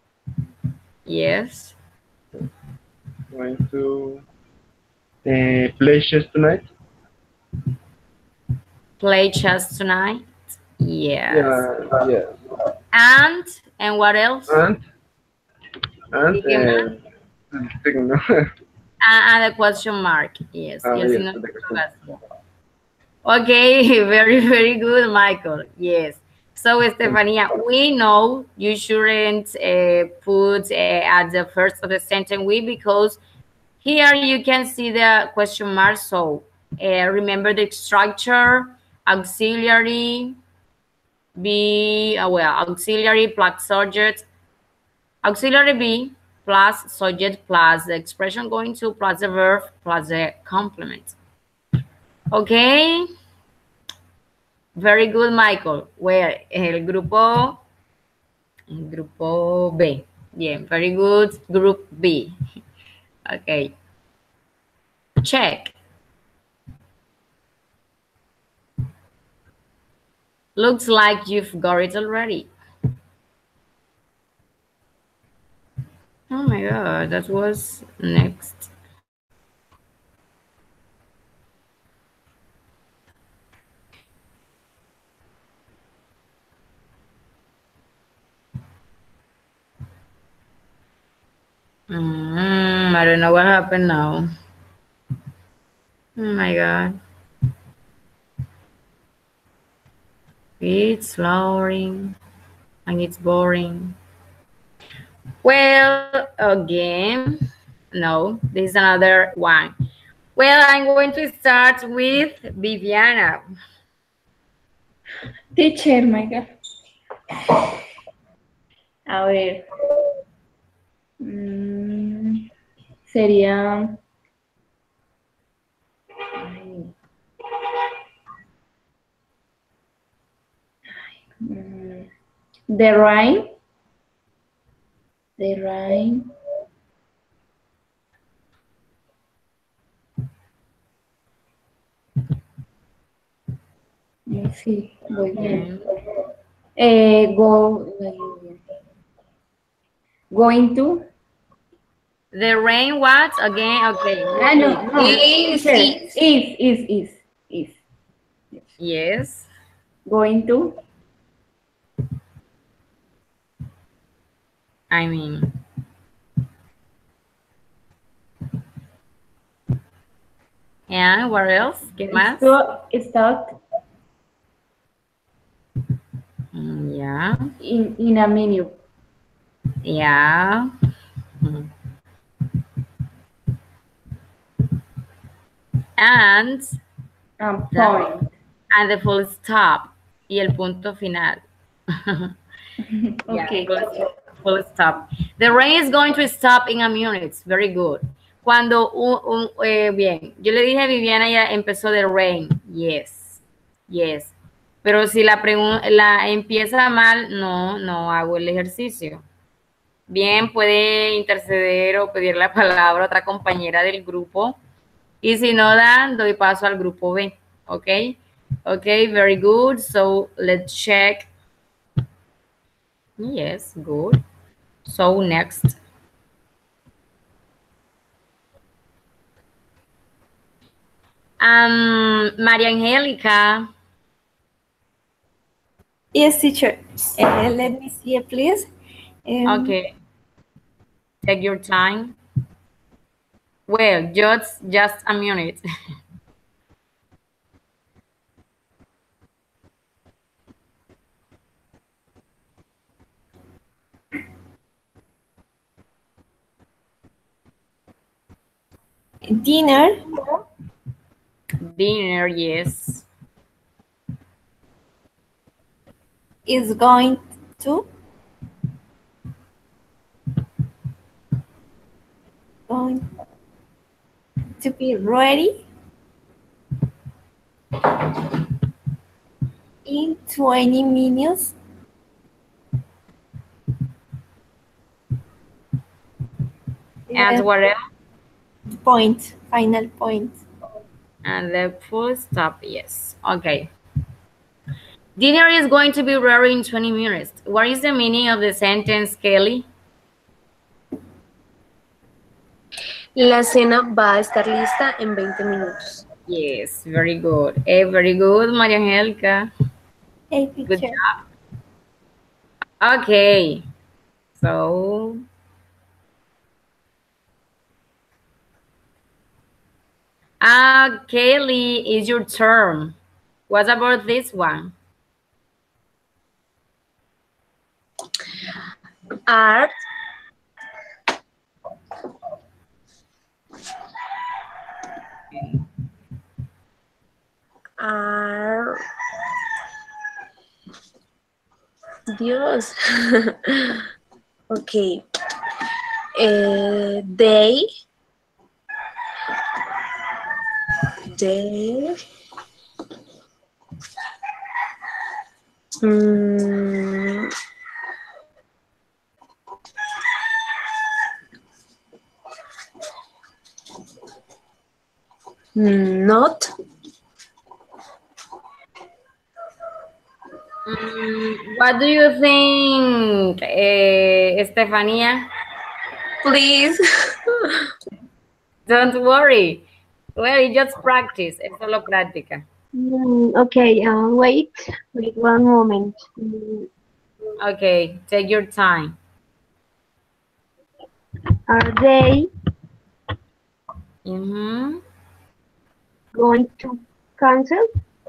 Yes. Going to... Uh, play chess tonight? Play chess tonight. Yes. Yeah, yeah. And and what else? And... And... Dígame. Uh, signo. And, and the question mark. Yes. Ah, Y el yes, signo de the question. interrogación. Okay, very, very good, Michael. Yes. So, Estefania, we know you shouldn't uh, put uh, at the first of the sentence we, because here you can see the question mark. So, uh, remember the structure, auxiliary, be, uh, well, auxiliary plus subject, auxiliary be plus subject plus the expression going to plus the verb plus the complement. Okay. Very good, Michael. Well, el grupo, el grupo B. Bien, very good, group B. Okay. Check. Looks like you've got it already. Oh my God, that was next. Mm, I don't know what happened now. Oh my God. It's lowering and it's boring. Well, again, no, this is another one. Well, I'm going to start with Viviana. Teacher, my God. A ver. Mm, sería... Ay. Mm, the rain. The rain. Sí, voy bien. Eh, go, going to. The rain what? Again, okay. Ah, no, no. Is, is, is, is, is, is. Yes. Going to. I mean. Yeah, what else? ¿Qué más? So, start Mm, yeah. in, in a menu. Yeah. Mhm. And, Um, point. and the full stop. Y el punto final. Yeah, Okay. full, full stop. The rain is going to stop in a minute. Very good. Cuando un, un eh, bien, yo le dije a Viviana, ya empezó the rain. Yes. Yes. Pero si la pregunta la empieza mal, no, no hago el ejercicio. Bien, puede interceder o pedir la palabra a otra compañera del grupo. Y si no dan, doy paso al grupo B. ¿Ok? Ok, very good. So, let's check. Yes, good. So, next. Um, Maria Angelica. Yes, teacher. Uh, let me see it, please. Um, Okay. Take your time. Well, just just a minute. Dinner. Dinner, yes. Is going to. Going to be ready in twenty minutes. And Uh, what else? Point, final point. And the full stop, yes. Okay. Dinner is going to be ready in twenty minutes. What is the meaning of the sentence, Kelly? La cena va a estar lista en veinte minutos. Yes, very good. Hey, very good, Maria Angelica. Hey, Good teacher. job. Okay. So, uh, Kelly, it's your turn. What about this one? Art are Dios. Okay. Eh, they they mm, not Mm, what do you think, eh, Estefania? please. Don't worry. Well, it's just practice. Es solo práctica. Mm, okay, uh, wait, wait one moment. Mm, Okay, take your time. are they Mm-hmm. going to cancel?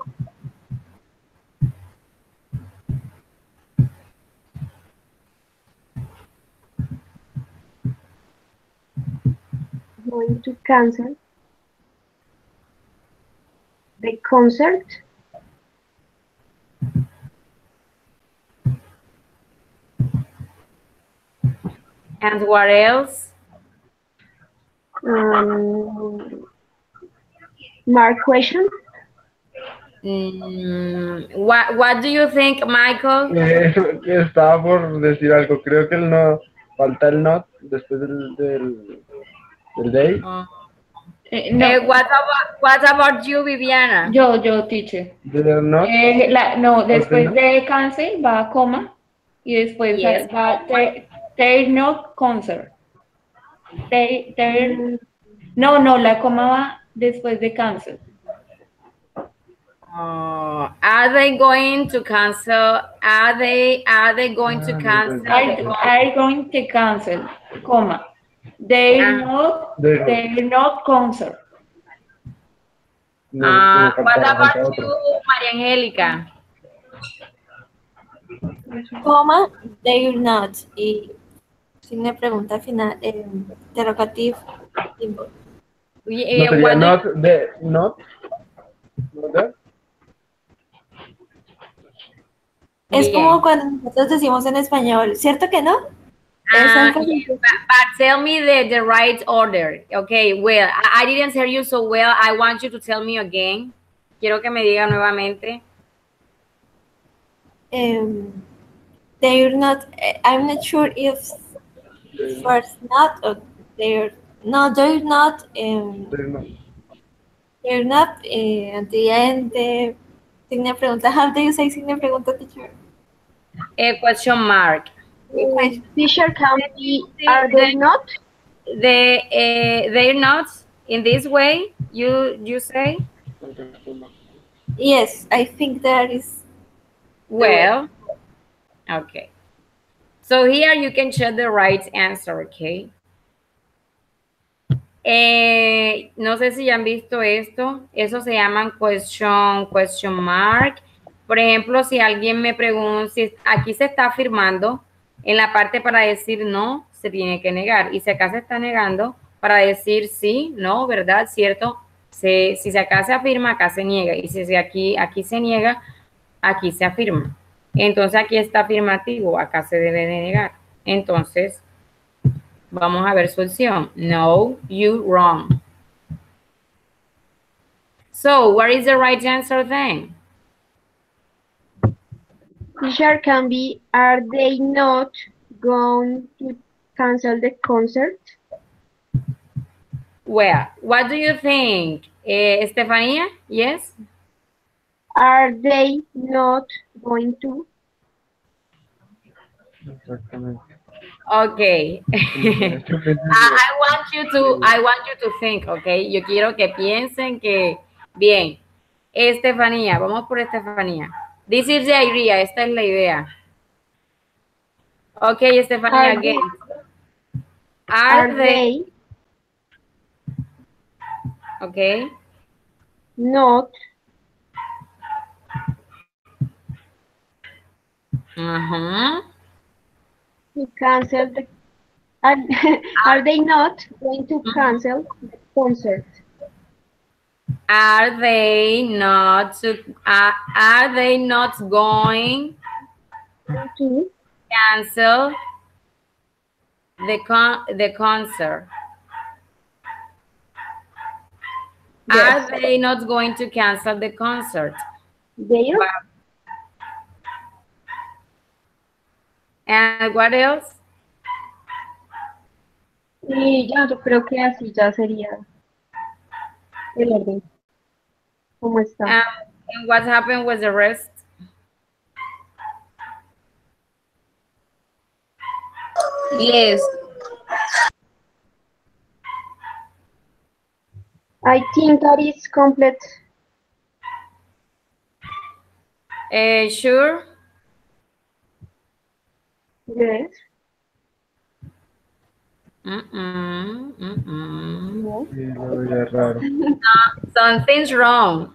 Going to cancel the concert? And what else? Um, mark question? Mm, what, what do you think, Michael? Eh, estaba por decir algo. Creo que el no, falta el not después del, del, del day. Uh, Eh, no, eh, what about, what about you, Viviana? yo, yo, teacher. Del not. Eh, la, no, después no? de cancel va coma y después Yes. va ter, ter not concert. Ter, ter, no, no, la coma va después de cancel. Uh, are they going to cancel? Are they are they going to cancel? Are, are going to cancel, coma. They're Ah. not, They're not. they're not concert. No, Uh, no, what falta- about falta you, otro. Maria Angelica? Coma, they're not. Y signo de pregunta final, eh, interrogativo. Symbol. We- No eh, sería what do not de not. Not there? Es Bien. como cuando nosotros decimos en español, ¿cierto que no? Uh, Esa- yes, but, but tell me the, the right order. Okay, well, I, I didn't hear you so well. I want you to tell me again. Quiero que me diga nuevamente. um, they're not, eh, I'm not sure if first not or they're, no, they're not, um, They're not. they're not, eh, at the end, eh, signo de pregunta, how do you say signo de pregunta, teacher? A question mark. Mm, teacher, can be, are they not? They uh, they're not in this way. You you say Yes, I think that is. Well, okay. So here you can check the right answer, okay? Eh, no sé si ya han visto esto. Eso se llaman question, question mark. Por ejemplo, si alguien me pregunta, si aquí se está afirmando, en la parte para decir no, se tiene que negar. Y si acá se está negando, para decir sí, no, ¿verdad? ¿Cierto? Se, si acá se afirma, acá se niega. Y si aquí, aquí se niega, aquí se afirma. Entonces aquí está afirmativo, acá se debe de negar. Entonces, vamos a ver su opción. No, you wrong. So, what is the right answer then? Teacher, can be, are they not going to cancel the concert? Well, what do you think? Eh, Estefania, yes? Are they not going to? Exactamente. Okay. I, I want you to, I want you to think, okay? Yo quiero que piensen que, bien, Estefanía, vamos por Estefanía. This is the idea, esta es la idea. Okay, Estefanía, Are again. they, Are, are they, they okay, not uh-huh. to cancel the are, are they not going to cancel the concert? Are they not to, uh, are they not going To cancel the con the concert? yes. Are they not going to cancel the concert? They And what else? y ya yo creo que así ya sería el orden. ¿Cómo está? Um, and what happened with the rest? Yes. I think that is complete. Uh, sure. Yes. Mm-mm, mm-mm. Sí, lo veía raro. Something's wrong.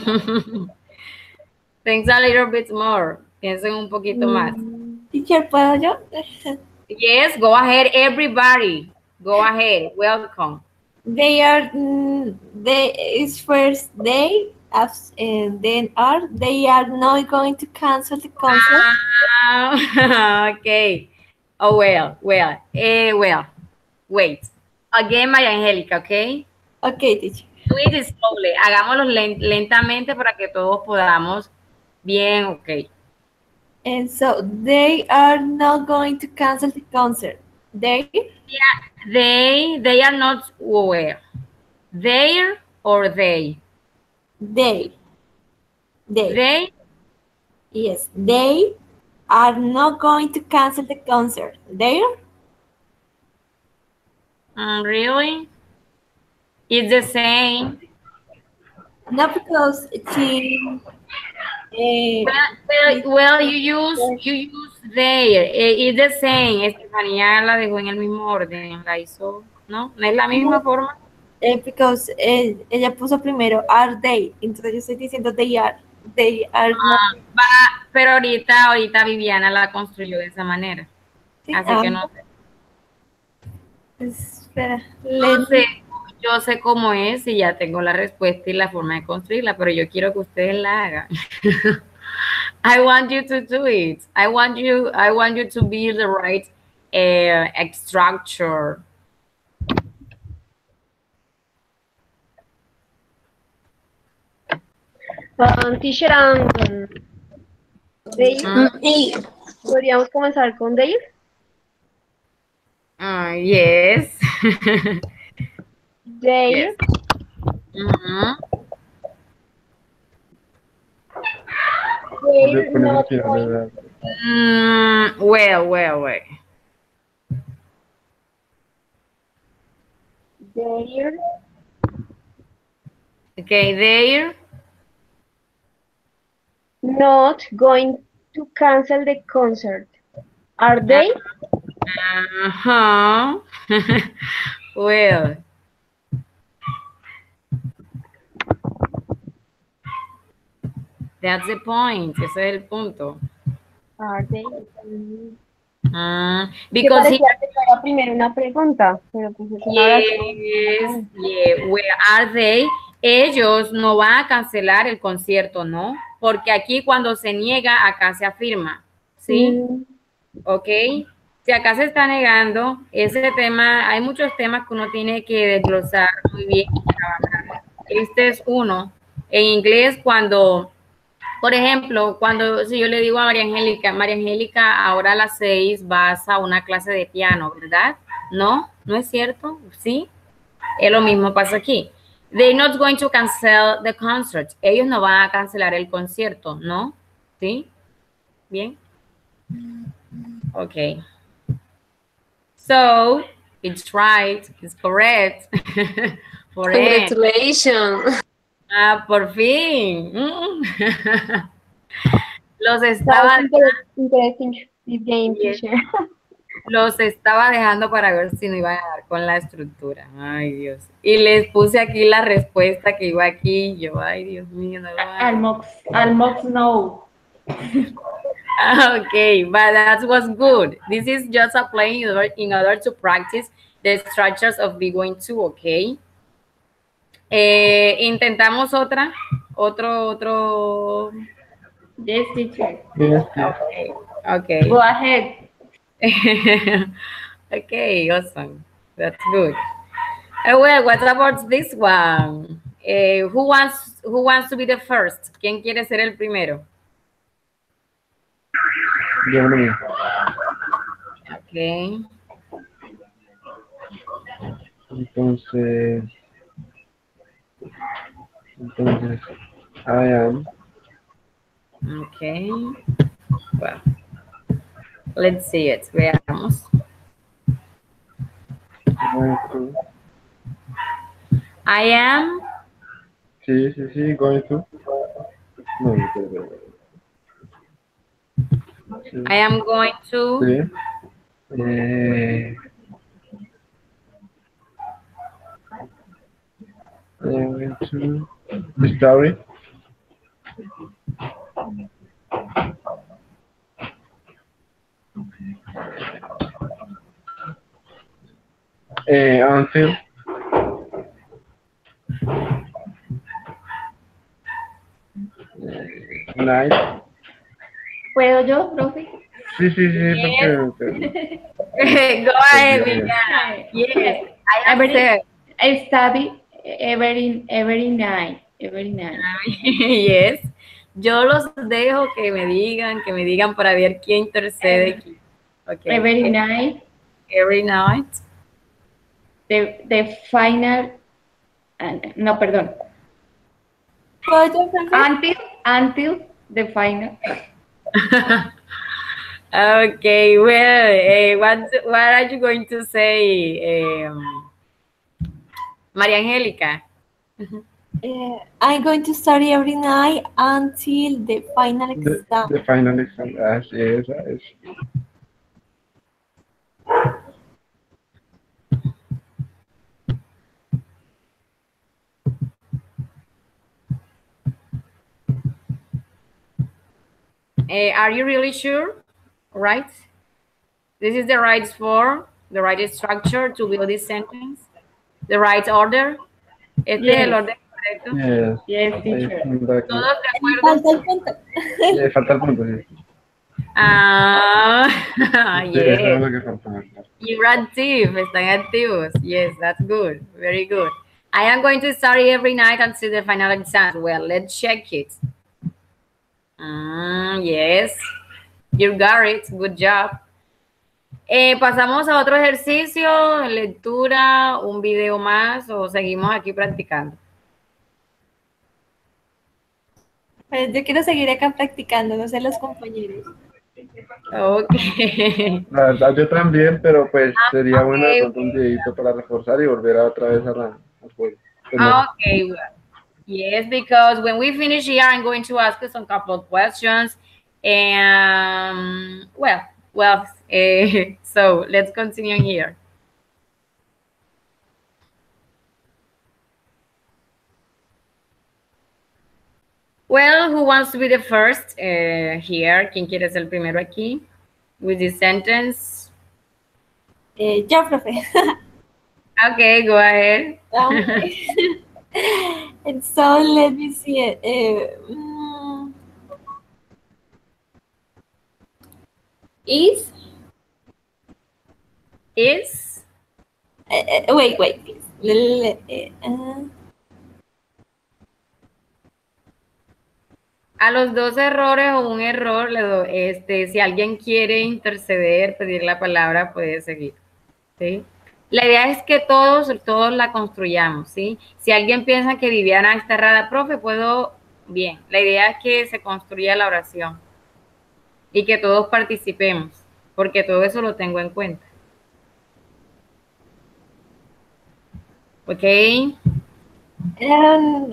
Think a little bit more. Piensen un poquito más. Teacher, ¿puedo yo? Yes, go ahead, everybody. Go ahead. Welcome. They are, mm, they is first day, as, and then are, they are not going to cancel the concert. Ah, okay. Oh, well, well, eh, well. Wait. Again, María Angélica, okay? Okay, teacher. Do it slowly. Hagámoslo len- lentamente para que todos podamos bien, okay. And so they are not going to cancel the concert. They? Yeah, they, they are not aware. There or they? They. They. They? Yes, they are not going to cancel the concert. They? Um, really? It's the same. Not because she. Uh, Well, well, well, you use you use there. Eh, It's the same. Estefanía la dejó en el mismo orden. La hizo, ¿no? ¿No es la misma forma? eh, because eh, ella puso primero are they. Entonces yo estoy diciendo they are. They are Ah, not. va, pero ahorita, ahorita Viviana la construyó de esa manera. Sí, Así ah, que no sé. Espera. Yo let- sé, yo sé cómo es y ya tengo la respuesta y la forma de construirla, pero yo quiero que ustedes la hagan. I want you to do it. I want you, I want you to be the right uh, structure. Um, teacher, um, Dave, Y podríamos comenzar con Dave. Uh, yes. Dave, Yes. Mhm. Yo they're ponemos not aquí, la going, verdad. Mm, well, well, well. they're Okay, they're not going to cancel the concert, are they? Uh-huh. Well, that's the point. Ese es el punto. Are they? Uh, Que because he, parecía que era primero una pregunta, pero pues es una oración. yes, yeah, where are they? Ellos no van a cancelar el concierto, ¿no? Porque aquí cuando se niega, acá se afirma, ¿sí? Mm, ¿Ok? Si acá se está negando, ese tema, hay muchos temas que uno tiene que desglosar muy bien y trabajar. Este es uno. En inglés, cuando, por ejemplo, cuando si yo le digo a María Angélica, María Angélica, ahora a las seis vas a una clase de piano, ¿verdad? ¿No? ¿No es cierto? ¿Sí? Es lo mismo pasa aquí. They're not going to cancel the concert. Ellos no van a cancelar el concierto, ¿no? ¿Sí? ¿Bien? Okay. So, it's right. It's correct. For it. Congratulations. Ah, por fin. Mm. Los Sounds estaba, inter- interesting this game, Yes. teacher. los estaba dejando para ver si no iban a dar con la estructura. Ay, Dios. Y les puse aquí la respuesta que iba aquí. Yo, ay, Dios mío, no lo van a- Almox, Almox no. Okay, but that was good. This is just a plan in order, in order to practice the structures of be going to, okay? Eh, intentamos otra, otro, otro. Yes, teacher. Yes, yes. Okay, okay. Go ahead. Okay, awesome. That's good. Uh, well, what about this one? Uh, who wants who wants to be the first? ¿Quién quiere ser el primero? Yo lo mismo. Okay. Entonces, entonces, I am. Okay. Well, let's see it. Veamos. Going to. I am. Sí, sí, sí, going to. No, no, espera, espera, espera. Sí, I am going to. sí. Eh, I am going to the story. Eh, until. Eh, night. ¿Puedo yo, profe? Sí, sí, sí, Yes. porque, Go ahead, Yes. Viviana. Yes, I am Every, there. I study every, every night. Every night. Yes. Yo los dejo que me digan, que me digan para ver quién intercede. quién. Okay. Every night. Every night. The, the final. uh, no, perdón. ¿Puedo, profe? Until, until the final. Okay, well, eh, what, what are you going to say, um, María Angélica? Uh, I'm going to study every night until the final the, exam. the final exam. Así es, es. Uh, are you really sure? Right? This is the right form, the right structure to build this sentence, the right order. Este es el Yes. orden correcto. Yes. Yes, Ahí teacher. está aquí. ¿Todos de acuerdo? Falta el punto. Eh, falta el punto, sí. Ah, Sí, eso es yes. lo que falta. You're active, están activos. Yes, that's good. Very good. I am going to study every night until the final exam. Well, let's check it. Mm, yes. You got it. Good job. Eh, pasamos a otro ejercicio, lectura, un video más o seguimos aquí practicando. Pues yo quiero seguir acá practicando, no sé los compañeros. Ok. La verdad, yo también, pero pues sería bueno de ok. pronto un videito para reforzar y volver a otra vez a la, al juego. Pues no. Ah, ok, well. Yes, because when we finish here, I'm going to ask you some couple of questions. And well, well, uh, so let's continue here. Well, who wants to be the first uh, here? ¿Quién quiere ser el primero aquí? With this sentence. Eh, yo, profe. Okay, go ahead. Okay. And so let me see it. Uh, mm, is Is uh, uh, wait, wait, please. L- uh, a los dos errores o un error, le doy, este, si alguien quiere interceder, pedir la palabra, puede seguir. ¿Sí? La idea es que todos, todos la construyamos, ¿sí? Si alguien piensa que Viviana está errada, profe, puedo, bien. La idea es que se construya la oración y que todos participemos, porque todo eso lo tengo en cuenta. ¿Ok? um, um,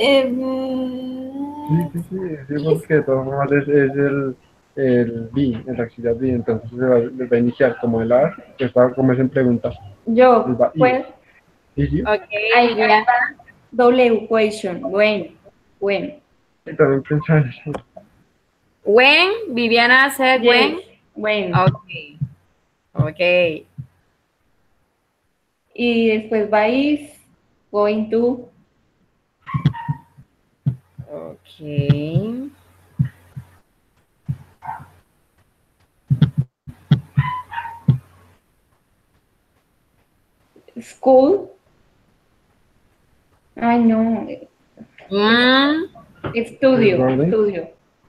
Sí, sí, sí, sí, porque de todas maneras es, es el, el B, en la actividad B, entonces se va, se va a iniciar como el A, que está como es en preguntas. Yo, El va- y- pues, ¿Y sí? Ok, ahí ya. va W question. When, when. Y también pensar en eso. When, Viviana said when. Yes, when. Ok. Ok. Y después va is, going to. Ok. School. Ay, no. Mm, Estudio, Regarding. estudio.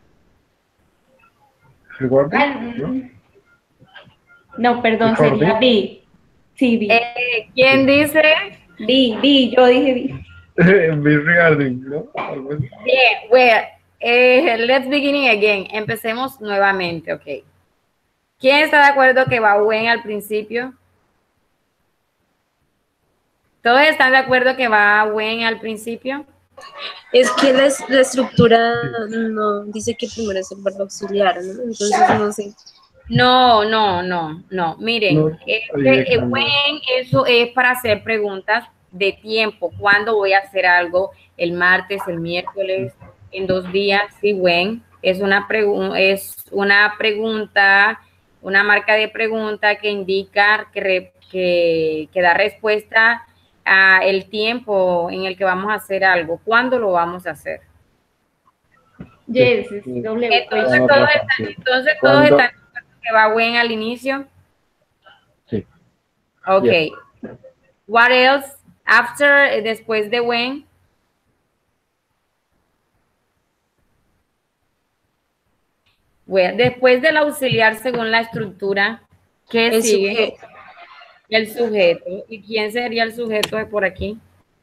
Rewarding, Ay, ¿no? mm, no, perdón, Recording. sería B. Sí, B. eh, ¿quién dice? B, B, yo dije B. Be regarding, ¿no? Algo así. Bien, well, eh, let's begin again. Empecemos nuevamente, ok. ¿Quién está de acuerdo que va when al principio? ¿Todos están de acuerdo que va when al principio? Es que la, la estructura no dice que primero es el verbo auxiliar, ¿no? Entonces no sé. No, no, no, no. Miren, No, este, ahí eh, cambia. when, eso es para hacer preguntas de tiempo. ¿Cuándo voy a hacer algo? ¿El martes, el miércoles, en dos días? Sí, when. Es una, pregu- es una pregunta, una marca de pregunta que indica, que, re- que, que da respuesta a el tiempo en el que vamos a hacer algo. ¿Cuándo lo vamos a hacer? Yes, es Sí. W Entonces, question. todos Rafa, están, sí. entonces todos ¿Cuándo? están de acuerdo que va when al inicio. Sí. Okay. What else? After, eh, después de when. Well, después del auxiliar según la estructura, ¿qué El sigue? sujeto. El sujeto. ¿Y quién sería el sujeto de por aquí?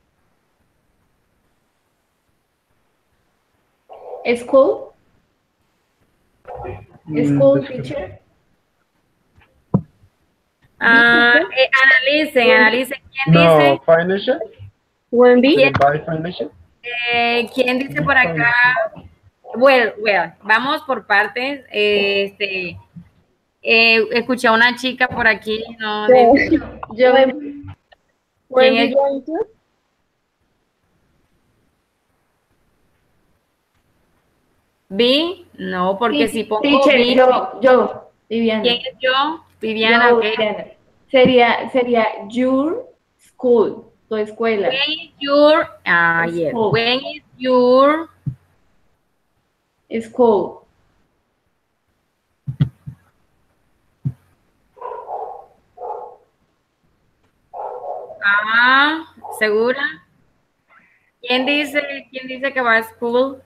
School, Mm, school después. teacher. Ah, eh, analicen, analicen. ¿Quién No, dice? financial. When be, ¿Quién, By financial. eh, ¿quién dice por acá? Well, well, vamos por partes. Eh, Este, eh, escuché a una chica por aquí, ¿no? De- Yo, when, ¿Quién when be es? going to, ¿Vi? No, porque si pongo teacher, vi, yo, yo, Viviana. ¿quién es yo? Viviana, Yo, ok. Viviana. Sería, sería your school, tu escuela. When is your, ah, yes. School. When is your, School. ah, ¿segura? ¿Quién dice, quién dice que va a school?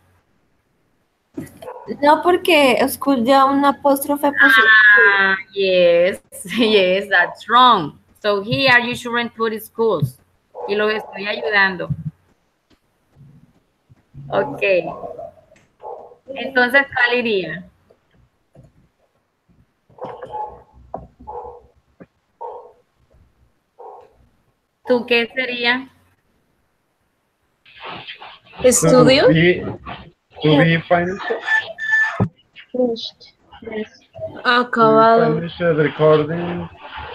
no, porque school ya un apóstrofe posible. Ah, yes, yes, that's wrong. So here you shouldn't put schools. Y los estoy ayudando. Ok. Entonces, ¿cuál iría? ¿Tú qué sería? Estudio. To be, to be finished, Finished. Yes. to Acabado. finish the recording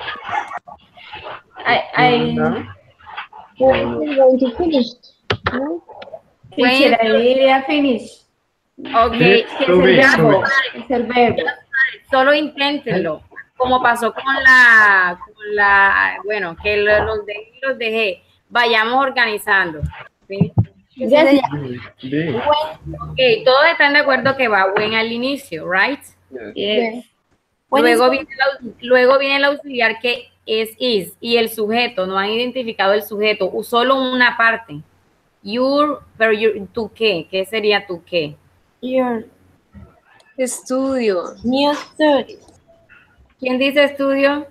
I, I, now. When is going to finish? No? teacher, I diría finish. Ok, Sí, Que to es el be, to verbo. be. Es el verbo. solo inténtenlo. Como pasó con la, con la bueno, que lo- los dejé, los dejé. Vayamos organizando. ¿sí? ¿Qué sería? Be. Ok, todos están de acuerdo que va when al inicio, right? Yes. Yes. When is Luego going- viene, el, luego viene el auxiliar que es is y el sujeto, no han identificado el sujeto, u- solo una parte. Your, pero your, ¿tú qué? ¿Qué sería tu qué? Your Estudio. new study. ¿Quién dice estudio?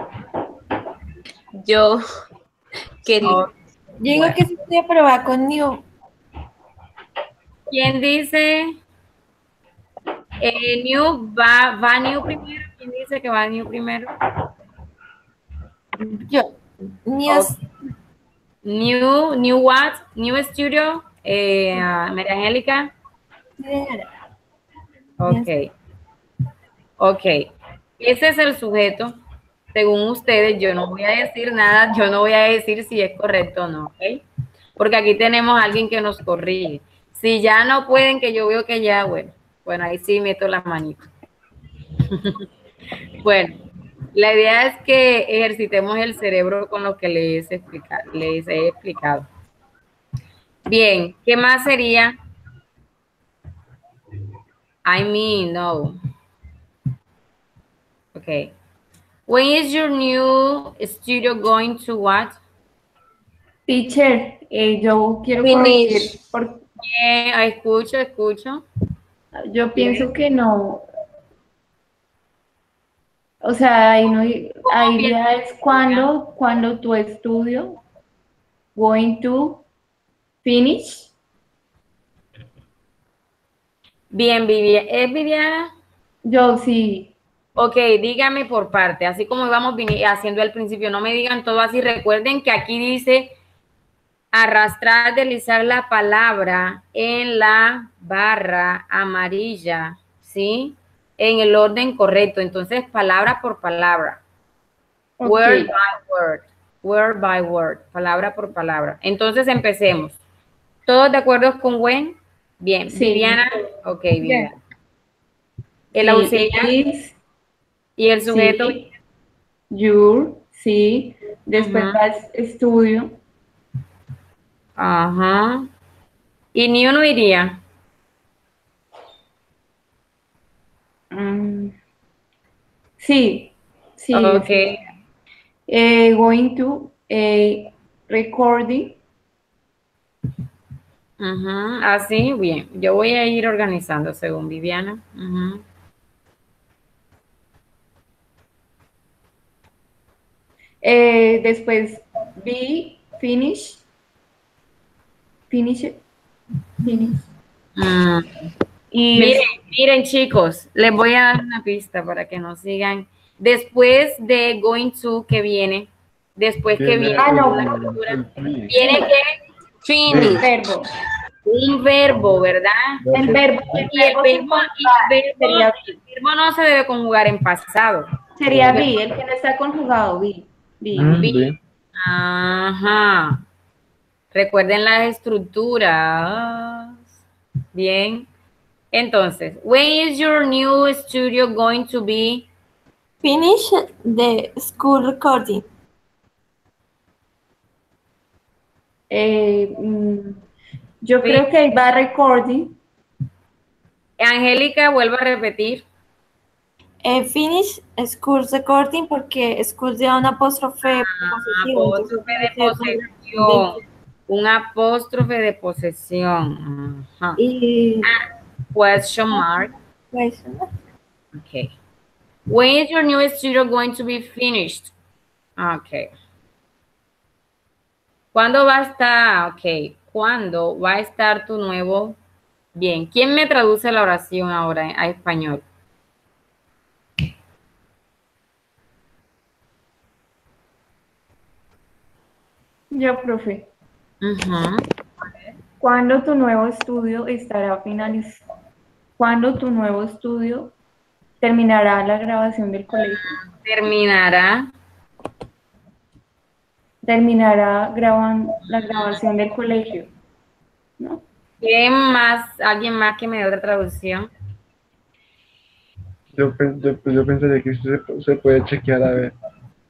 Yo. Kelly. Oh, Yo digo que sí estudia, pero va con new. ¿Quién dice eh, new? Va, va new primero. ¿Quién dice que va new primero? Yo. New Ok. New, new what? New studio. Eh, ah, María Angélica. señora. Ok. Ok. Ese es el sujeto. Según ustedes, yo no voy a decir nada, yo no voy a decir si es correcto o no, ¿ok? Porque aquí tenemos a alguien que nos corrige. Si ya no pueden, que yo veo que ya, bueno, bueno, ahí sí meto las manitos. Bueno, la idea es que ejercitemos el cerebro con lo que les, explica, les he explicado. Bien, ¿qué más sería? I mean, no. Okay. When is your new studio going to what? Teacher, eh, yo quiero Finish. corregir, porque Bien, escucho, escucho. yo pienso que no. O sea, ahí no, ahí ya es cuando, cuando tu estudio going to finish. Bien, Viviana. ¿Es Viviana? Yo sí. Ok, dígame por parte, así como íbamos vini- haciendo al principio, no me digan todo así. Recuerden que aquí dice arrastrar, deslizar la palabra en la barra amarilla, ¿sí? En el orden correcto, entonces palabra por palabra. Ok. Word by word, word by word, palabra por palabra. Entonces empecemos. ¿Todos de acuerdo con when? Bien. Sí. Viviana, ok, Viviana. El Sí, auxiliar is, y el sujeto. sí, your, sí, después Ujú. va estudio, Ajá. Y ni uno iría. mm, sí, sí, Ok. sí. Eh, going to, eh, recording, Ujú. Así, bien. Yo voy a ir organizando según Viviana. Ujú. eh, después be, finish, finish, finish, Mm. y Miren, miren, chicos, les voy a dar una pista para que no sigan. Después de going to, que viene, después que Viene viene, Ah, no. la el- estructura, el finish. viene que Finish. verbo, un verbo, ¿verdad? el verbo, el Y el verbo, verbo, y el verbo, sería, el verbo no se debe conjugar en pasado. sería be, el que no está conjugado, be, be, Mm, be. be. Ajá. Recuerden las estructuras. Bien. Entonces, when is your new studio going to be? Finish the school recording. Eh, mm, yo Sí. creo que ahí va recording. Angélica, vuelvo a repetir. Eh, finish school recording porque school lleva un apóstrofe posesivo. entonces Apóstrofe de debe ser posesión. de- Un apóstrofe de posesión. Ajá. Y Question mark. pues, ¿no? Okay. When is your new studio going to be finished? Okay. ¿Cuándo va a estar? Ok. ¿Cuándo va a estar tu nuevo? Bien. ¿Quién me traduce la oración ahora a español? Yo, profe. Ujú. ¿Cuándo tu nuevo estudio estará finalizado? ¿Cuándo tu nuevo estudio terminará la grabación del colegio? Terminará. Terminará graban, la grabación del colegio, ¿no? ¿Quién más? ¿Alguien más que me dé otra traducción? Yo, pen- yo, yo pensaría que eso se, se puede chequear a ver.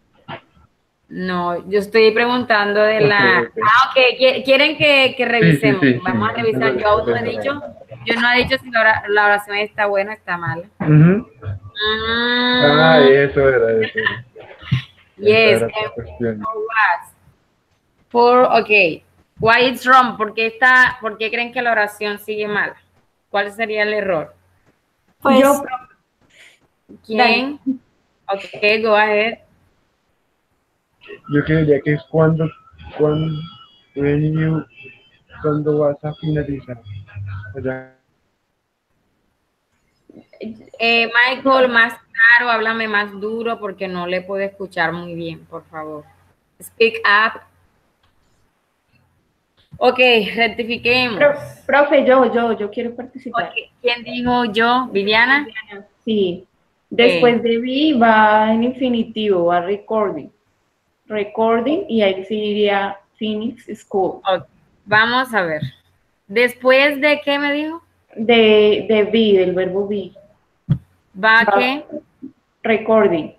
No, yo estoy preguntando de la... Ok, ok. Ah, ok, ¿qui- quieren que, que Sí, sí, revisemos. sí, sí. Vamos a revisar. Yo aún no he dicho, yo no he dicho si la, ora- la oración está buena o está mala. Ujú. Ah, Mm, eso era, eso era. Esa yes, era otra and cuestión. for what? For, ok. Why it's wrong? ¿Por qué, está, ¿Por qué creen que la oración sigue mal? ¿Cuál sería el error? Pues Yo, ¿Quién? Ok, go ahead. Yo creería que es cuando, cuando, when you, cuando vas a finalizar. O sea, Eh, Michael, más claro, háblame más duro porque no le puedo escuchar muy bien, por favor. Speak up. Ok, rectifiquemos. pro- profe, yo, yo, yo quiero participar. Ok, ¿quién dijo yo? ¿Viviana? Sí. Después de be va en infinitivo, va recording. Recording y ahí sí diría Phoenix School. Ok, vamos a ver. ¿Después de qué me dijo? De, de be, del verbo be. ¿Va Va qué? recording.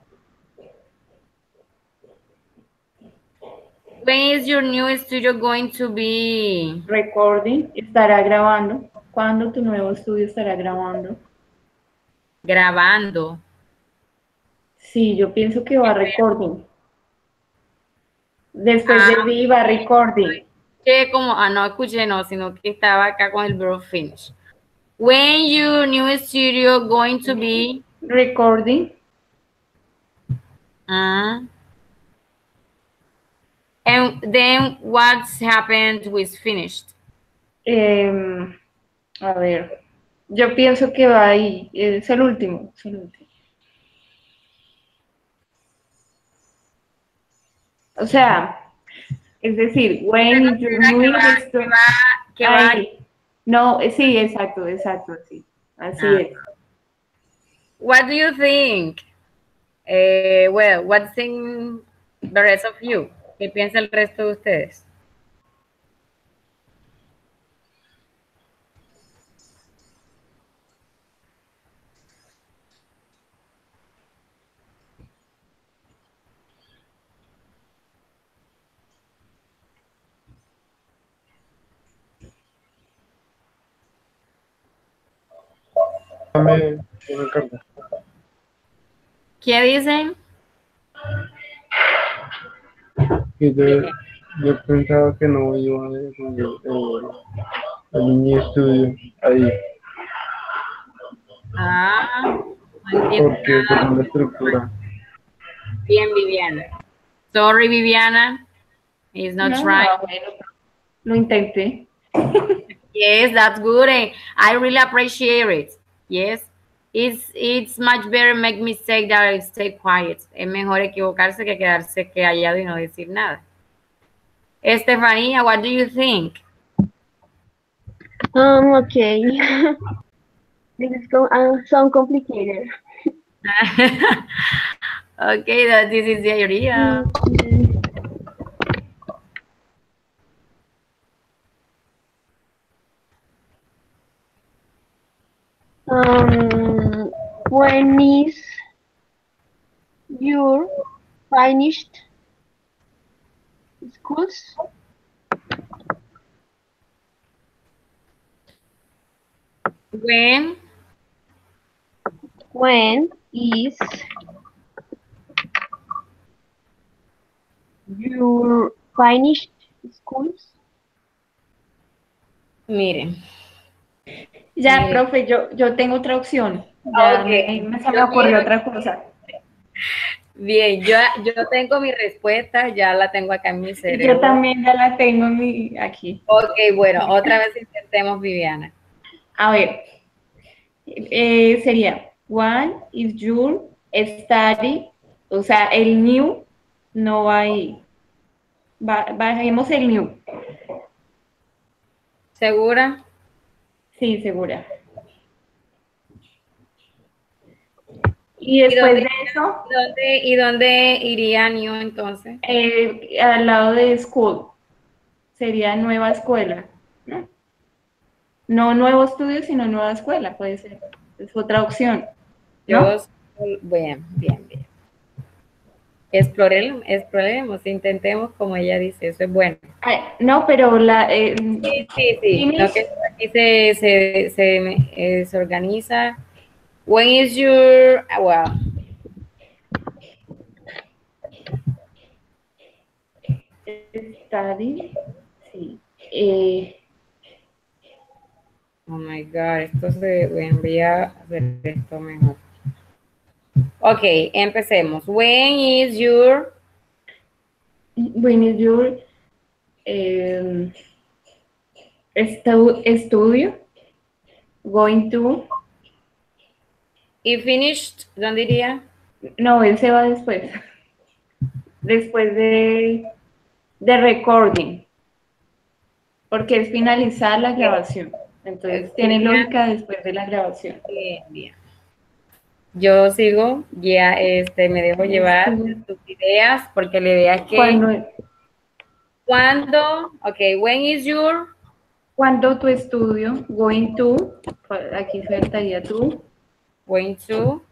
When is your new studio going to be Recording estará grabando. ¿Cuándo tu nuevo estudio estará grabando? grabando? Sí, yo pienso que va recording. Después de Ah, be va recording. que como, ah, no escuché, no, sino que estaba acá con el verb finish. When your new studio going to be Recording. uh, and then what's happened with finished? Em, a ver, yo pienso que va ahí. Es el último. Es el último. O sea, es decir, when you Que new va, que esto- va, que va. Ahí. No, eh, sí, exacto, exacto, sí. Así Ah. es. What do you think? Eh, well, what think the rest of you? ¿Qué piensa el resto de ustedes? dame una carta. ¿Qué dicen? Que yo, yo pensaba que no iba a ver el, el, el mini estudio ahí, Ah, no entiendo porque nada. según la estructura. Bien, Viviana. Sorry, Viviana. It's not No, right. no, bueno, lo intenté. Yes, that's good. and I really appreciate it. Yes. It's, it's much better make mistake than I stay quiet. Es mejor equivocarse que quedarse callado y no decir nada. Estefanía, what do you think? Um, okay. This is go uh, sound complicated. Okay, that this is the idea. Mm, Um, when is your finished schools? When When is your finished schools? miren. Ya, Mire. profe, yo, yo tengo otra opción. Ya Ok. me, me- se me Yo ocurrió quiero- otra cosa. Bien, yo, yo tengo mi respuesta, ya la tengo acá en mi cerebro. Yo también ya la tengo en mi, aquí. Ok, bueno, otra vez intentemos, Viviana. A ver, eh, sería, one is your study, o sea, el new no va ahí. Ba- bajemos el new. ¿Segura? Sí, segura. Y ¿Y después dónde, de eso, dónde- ¿Y dónde iría New entonces? eh, al lado de school, sería nueva escuela, ¿no? No nuevo estudio, sino nueva escuela, puede ser. Es otra opción, Yo, ¿no? bien, bien, bien. Exploremos, exploremos, intentemos como ella dice, eso es bueno. Ay, no, pero la... eh, Sí, sí, sí. finish, Lo que aquí se, se, se, eh, se organiza. When is your, ah, wow. study, sí. Eh, Oh my God, esto se voy a hacer esto mejor. Ok, empecemos. When is your, when is your eh, estu- estudio going to... y finished, ¿dónde iría? No, él se va después. Después de, de recording. Porque es finalizar la grabación. Entonces tiene lógica después de la grabación. Bien, bien. Yo sigo, ya este, me dejo llevar de tus ideas, porque la idea es que Cuando, cuando, ok, when is your, cuando tu estudio, going to, aquí faltaría tú, going to,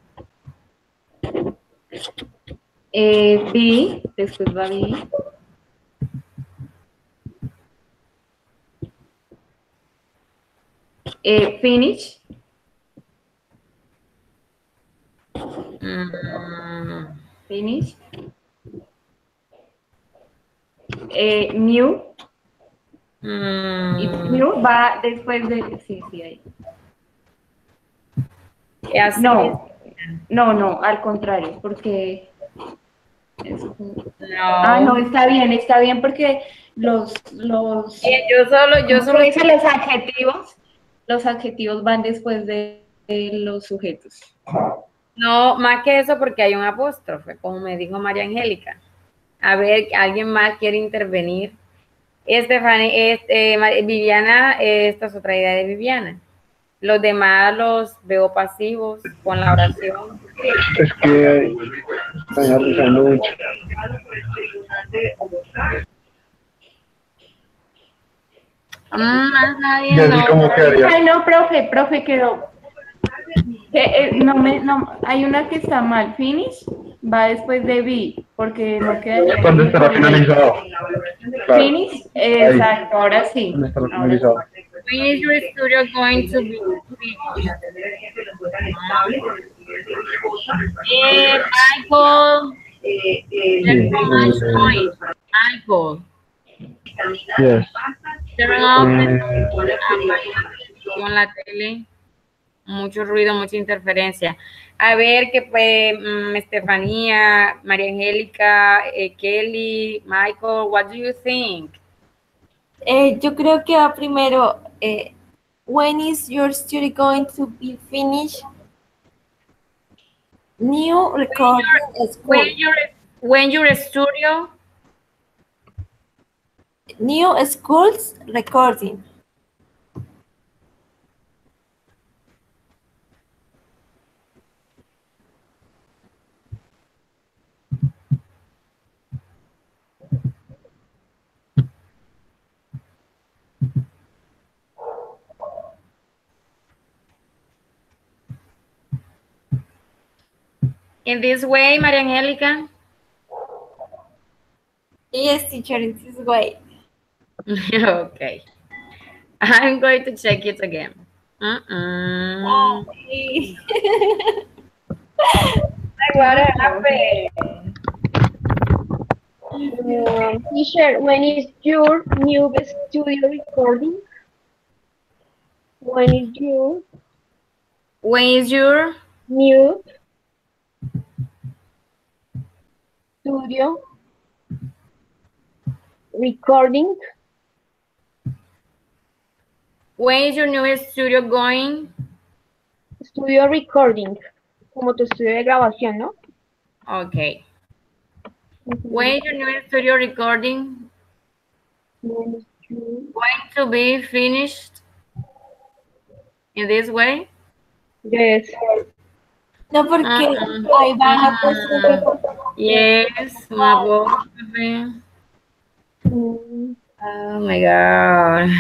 eh, be, después va be, eh, finish, mm, finish, eh, new, y mm, new va después de, sí, sí, ahí. así No, no, no, al contrario, porque... es- Ah, no, no. está bien, está bien porque los, los, Bien, yo solo, yo ¿cómo solo se dice? Los adjetivos, los adjetivos van después de, de los sujetos. no, más que eso porque hay un apóstrofe, como me dijo María Angélica. A ver, ¿alguien más quiere intervenir? Estefania, este, Ma- Viviana, eh, esta es otra idea de Viviana. Los demás los veo pasivos con la oración. Es que están arriesgando mucho. Mm, más nadie, Y así no. como quedaría. Ay, no, profe, profe, quedó. Que, eh, no me, no, hay una que está mal. Finish va después de be, porque no queda. ¿Cuándo estará finalizado? Claro. Finish, exacto, ahora sí. ¿Cuándo estará Ahora finalizado? When is your studio going to be finished? Eh, Michael, there's so much noise. Michael, Yes. turn off the Eh, con la tele. Mucho ruido, mucha interferencia. A ver, que pues, mm, Estefanía, María Angélica, eh, Kelly, Michael, what do you think? Eh, yo creo que va primero, eh, when is your study going to be finished? New recording school. When your when your studio, New schools recording. in this way, María Angélica. Yes, teacher, in this way. Okay. I'm going to check it again. Mm-mm. What happened? Um, teacher, when is your new studio recording? When is your When is your new studio recording? when is your new studio going? Studio recording, como tu estudio de grabación, ¿no? Okay. When is your new studio recording? When is going to be finished in this way? Yes. No, porque Uh-uh. ahí van a poner. Yes, un apóstrofe. Mm, Oh my God.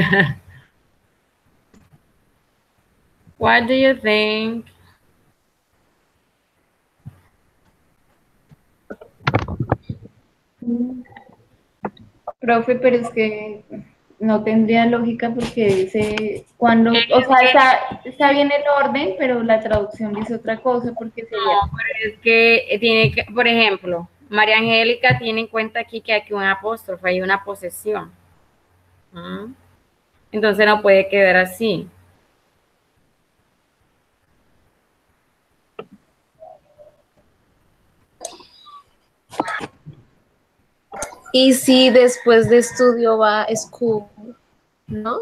What do you think? Profe, pero es que no tendría lógica porque dice cuando, o sea, está, está bien el orden, pero la traducción dice otra cosa porque sería. No, pero es que tiene que, por ejemplo, María Angélica tiene en cuenta aquí que hay un apóstrofe, hay una posesión. ¿Mm? Entonces no puede quedar así. Y si después de estudio va a school, ¿no?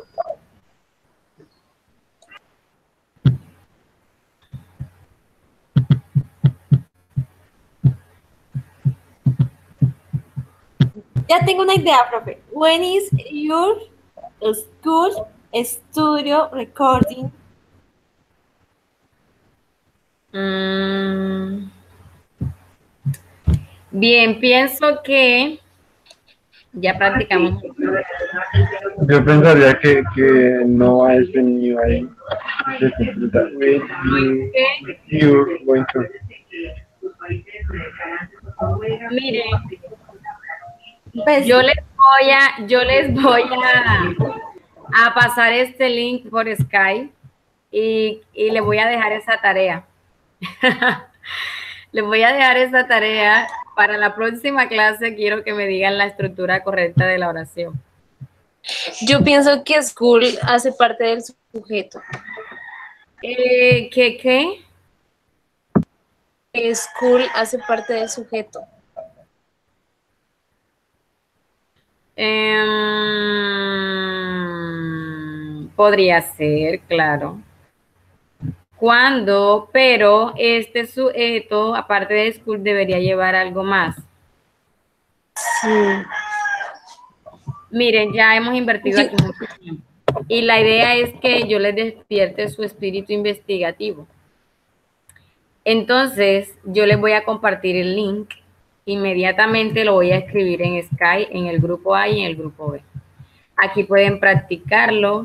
Ya tengo una idea, profe. When is your school studio recording? Mm. Bien, pienso que ya practicamos. Yo pensaría que, que no has venido ahí. With you, you're going to. Miren, Pues, yo les voy a, yo les voy a, a pasar este link por Skype y, y les voy a dejar esa tarea. Les voy a dejar esa tarea para la próxima clase. Quiero que me digan la estructura correcta de la oración. Yo pienso que school hace parte del sujeto. Eh, ¿Qué qué? School hace parte del sujeto. Em, podría ser, claro. Cuando, pero este sujeto, aparte de school, debería llevar algo más. Sí. Miren, ya hemos invertido Sí. aquí mucho tiempo. Y la idea es que yo les despierte su espíritu investigativo. Entonces, yo les voy a compartir el link. Inmediatamente lo voy a escribir en Skype, en el grupo A y en el grupo B. Aquí pueden practicarlo.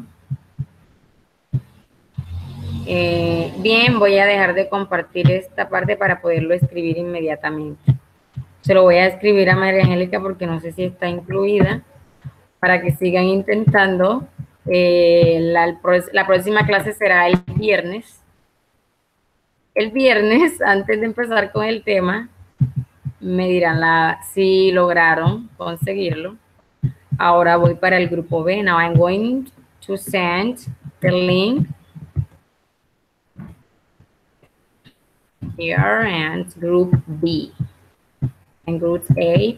Eh, bien, voy a dejar de compartir esta parte para poderlo escribir inmediatamente. Se lo voy a escribir a María Angélica porque no sé si está incluida, para que sigan intentando. Eh, la, la próxima clase será el viernes. El viernes, antes de empezar con el tema, me dirán la, si lograron conseguirlo. Ahora voy para el grupo B. Now I'm going to send the link here and group B and group A.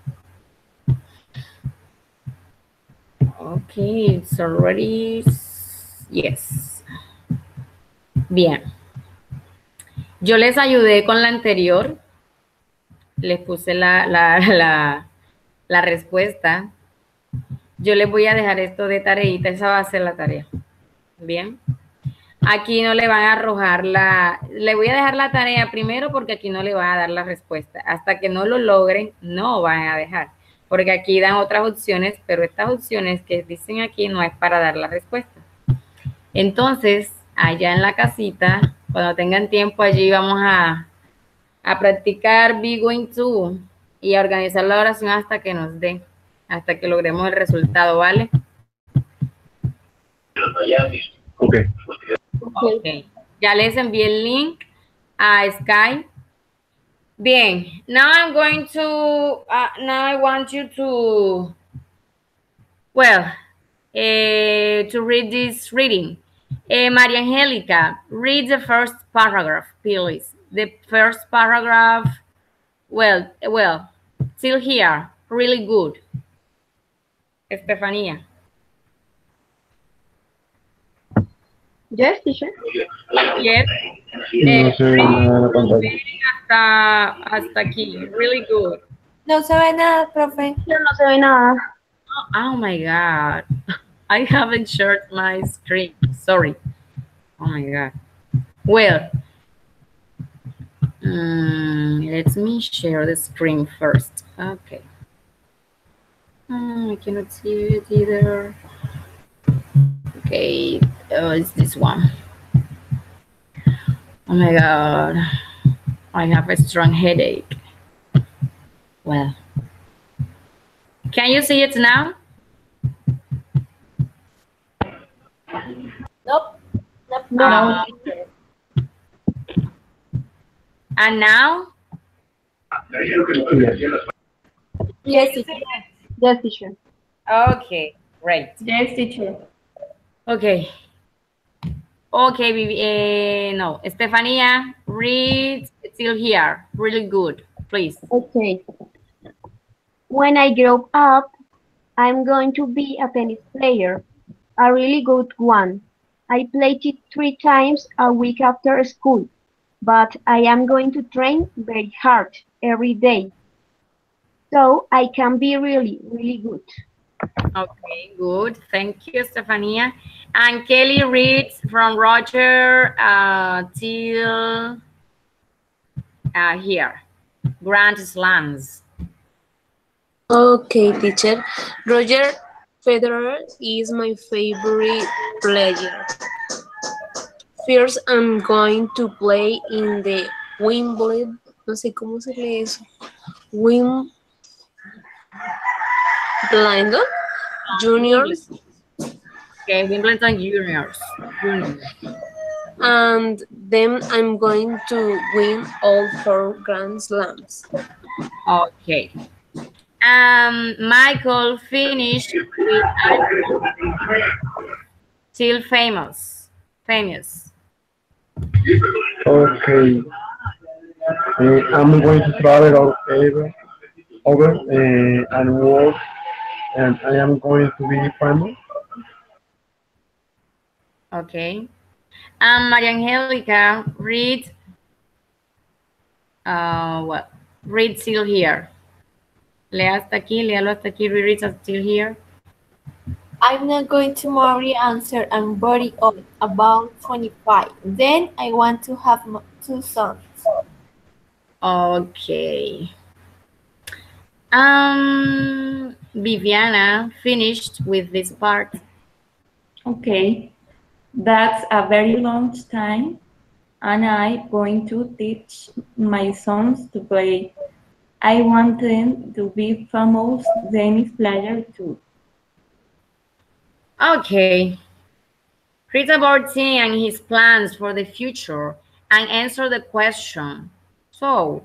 Okay, it's already, yes. Bien. Yo les ayudé con la anterior. Les puse la, la, la, la respuesta. Yo les voy a dejar esto de tareita. Esa va a ser la tarea. Bien. Aquí no le van a arrojar la... Le voy a dejar la tarea primero porque aquí no le van a dar la respuesta. Hasta que no lo logren, no van a dejar. Porque aquí dan otras opciones, pero estas opciones que dicen aquí no es para dar la respuesta. Entonces, allá en la casita, cuando tengan tiempo allí, vamos a, a practicar be going to y a organizar la oración hasta que nos dé, hasta que logremos el resultado, ¿vale? Ok. Ok. Ya les envié el link a Skype. Bien, now I'm going to, uh, now I want you to, well, uh, to read this reading. Uh, María Angélica, read the first paragraph, please. The first paragraph, well, well, till here, really good. Estefanía. Yes, teacher. Yes. No se ve nada en la pantalla. Hasta, hasta aquí, really good. no se ve nada, profe. No, no se ve nada. Oh my God. I haven't shared my screen. Sorry. Oh my God. Well, um, let me share the screen first. Okay. Um, I cannot see it either. Okay. Oh, it's this one. Oh my God. I have a strong headache. Well, can you see it now? Nope. Nope. No. Uh, and now? Yes. Yes, teacher. Yes, teacher. Okay, great. Yes, teacher. Okay. Okay, Vivi- eh, no, Estefania, read till here. Really good, please. Okay. When I grow up, I'm going to be a tennis player, a really good one. I play it three times a week after school, but I am going to train very hard every day, so I can be really, really good. Okay, good. Thank you, Stefania. And Kelly reads from Roger uh, till uh, here. Grand Slams. Okay, teacher. Roger Federer is my favorite player. First, I'm going to play in the Wimbledon, no sé cómo se lee eso. Wimbledon Juniors. Okay, Wimbledon Juniors. Juniors. And then I'm going to win all four Grand Slams. Okay. Um, Michael finished with still famous. Famous. Okay. Uh, I'm going to travel all over, over uh, and work, and I am going to be famous. Okay. Um, Maria Angelica, read. Uh, what? Read still here. Lea hasta aquí, léalo hasta aquí, read still here. I'm not going to marry, answer. I'm very old, about twenty-five. Then I want to have m- two sons. Okay. Um, Viviana finished with this part. Okay. That's a very long time, and I'm going to teach my sons to play. I want them to be famous tennis player too. Okay. Read about Tim and his plans for the future and answer the question. So,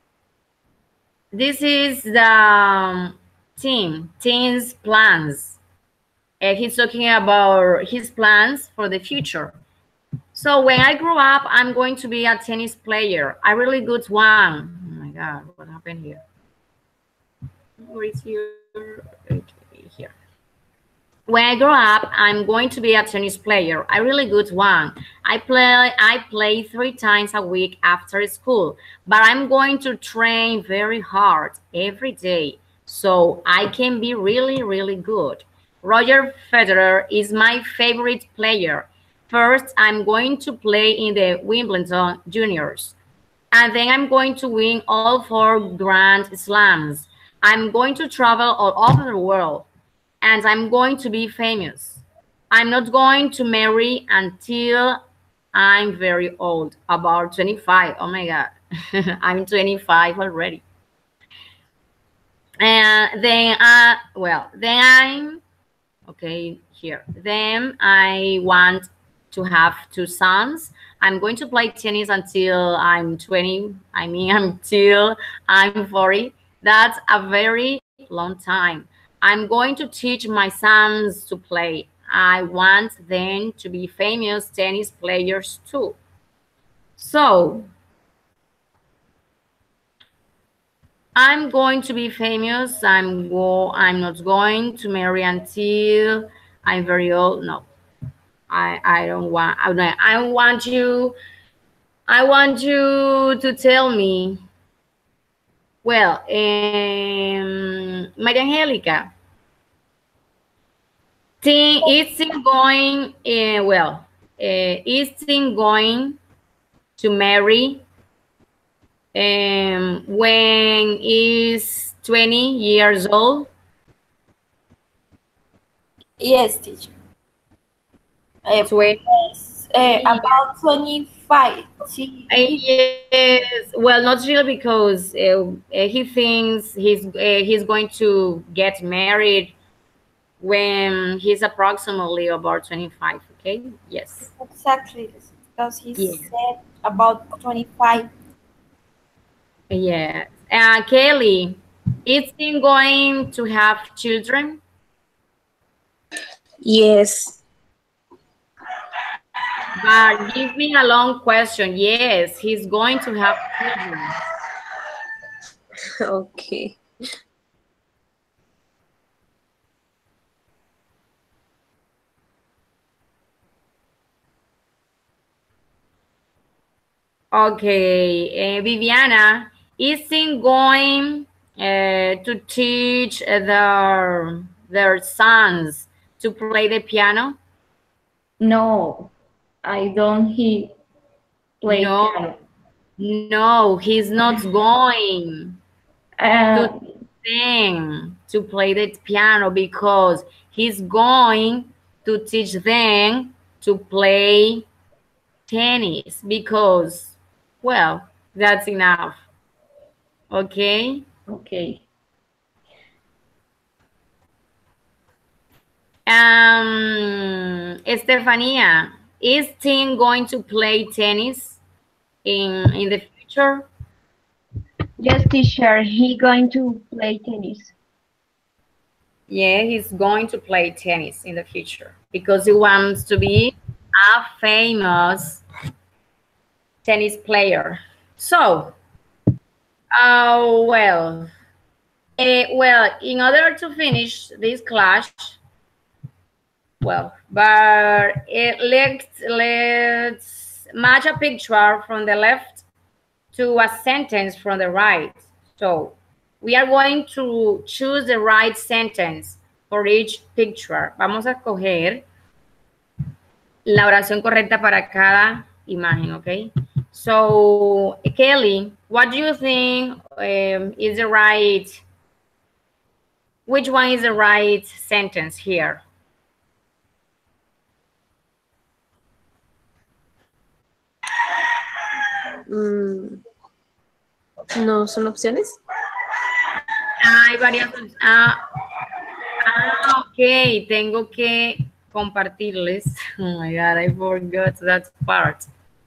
this is the um, Tim, Tim's plans. Uh, he's talking about his plans for the future. So when I grow up, I'm going to be a tennis player, a really good one. Oh my God, what happened here? Where is here? Okay, here. When I grow up, I'm going to be a tennis player, a really good one. I play I play three times a week after school, but I'm going to train very hard every day so I can be really, really good. Roger Federer is my favorite player. First, I'm going to play in the Wimbledon Juniors, and then I'm going to win all four Grand Slams. I'm going to travel all over the world, and I'm going to be famous. I'm not going to marry until I'm very old, about twenty-five. Oh my God, I'm twenty-five already. And then, I, well, then I'm, okay, here. Then I want to have two sons. I'm going to play tennis until I'm twenty. I mean, until I'm forty. That's a very long time. I'm going to teach my sons to play. I want them to be famous tennis players too. So, I'm going to be famous. I'm go. I'm not going to marry until I'm very old. No, I. I don't want. I don't. I want you. I want you to tell me. Well, um, Maria Angelica, Tim, is Tim going, uh, well, uh, is Tim going to marry um, when he's twenty years old? Yes, teacher. Uh, twenty. Uh, about twenty-five. She, Uh, yes, well, not really, because uh, uh, he thinks he's uh, he's going to get married when he's approximately about twenty-five. Okay, yes, exactly, because he yes. said about twenty-five. Yes. Uh, Kelly, is he going to have children? Yes. But give me a long question. Yes, he's going to have children. Okay. Okay, uh, Viviana, is he going uh, to teach their their sons to play the piano? No, I don't he play No, piano. no, he's not going Uh, to them to play the piano, because he's going to teach them to play tennis, because, well, that's enough. Okay. okay. Um, Estefania, is Tim going to play tennis in in the future? Yes, teacher, he going to play tennis. Yeah, he's going to play tennis in the future because he wants to be a famous tennis player. So, oh, well, uh, well, in order to finish this class, well, but uh, let's, let's match a picture from the left to a sentence from the right. So, we are going to choose the right sentence for each picture. Vamos a escoger la oración correcta para cada imagen, okay? So, Kelly, what do you think um, is the right, which one is the right sentence here? Mm. No, son opciones. Hay varias. Ah, ah, ok, tengo que compartirles. Oh my God, I forgot that part.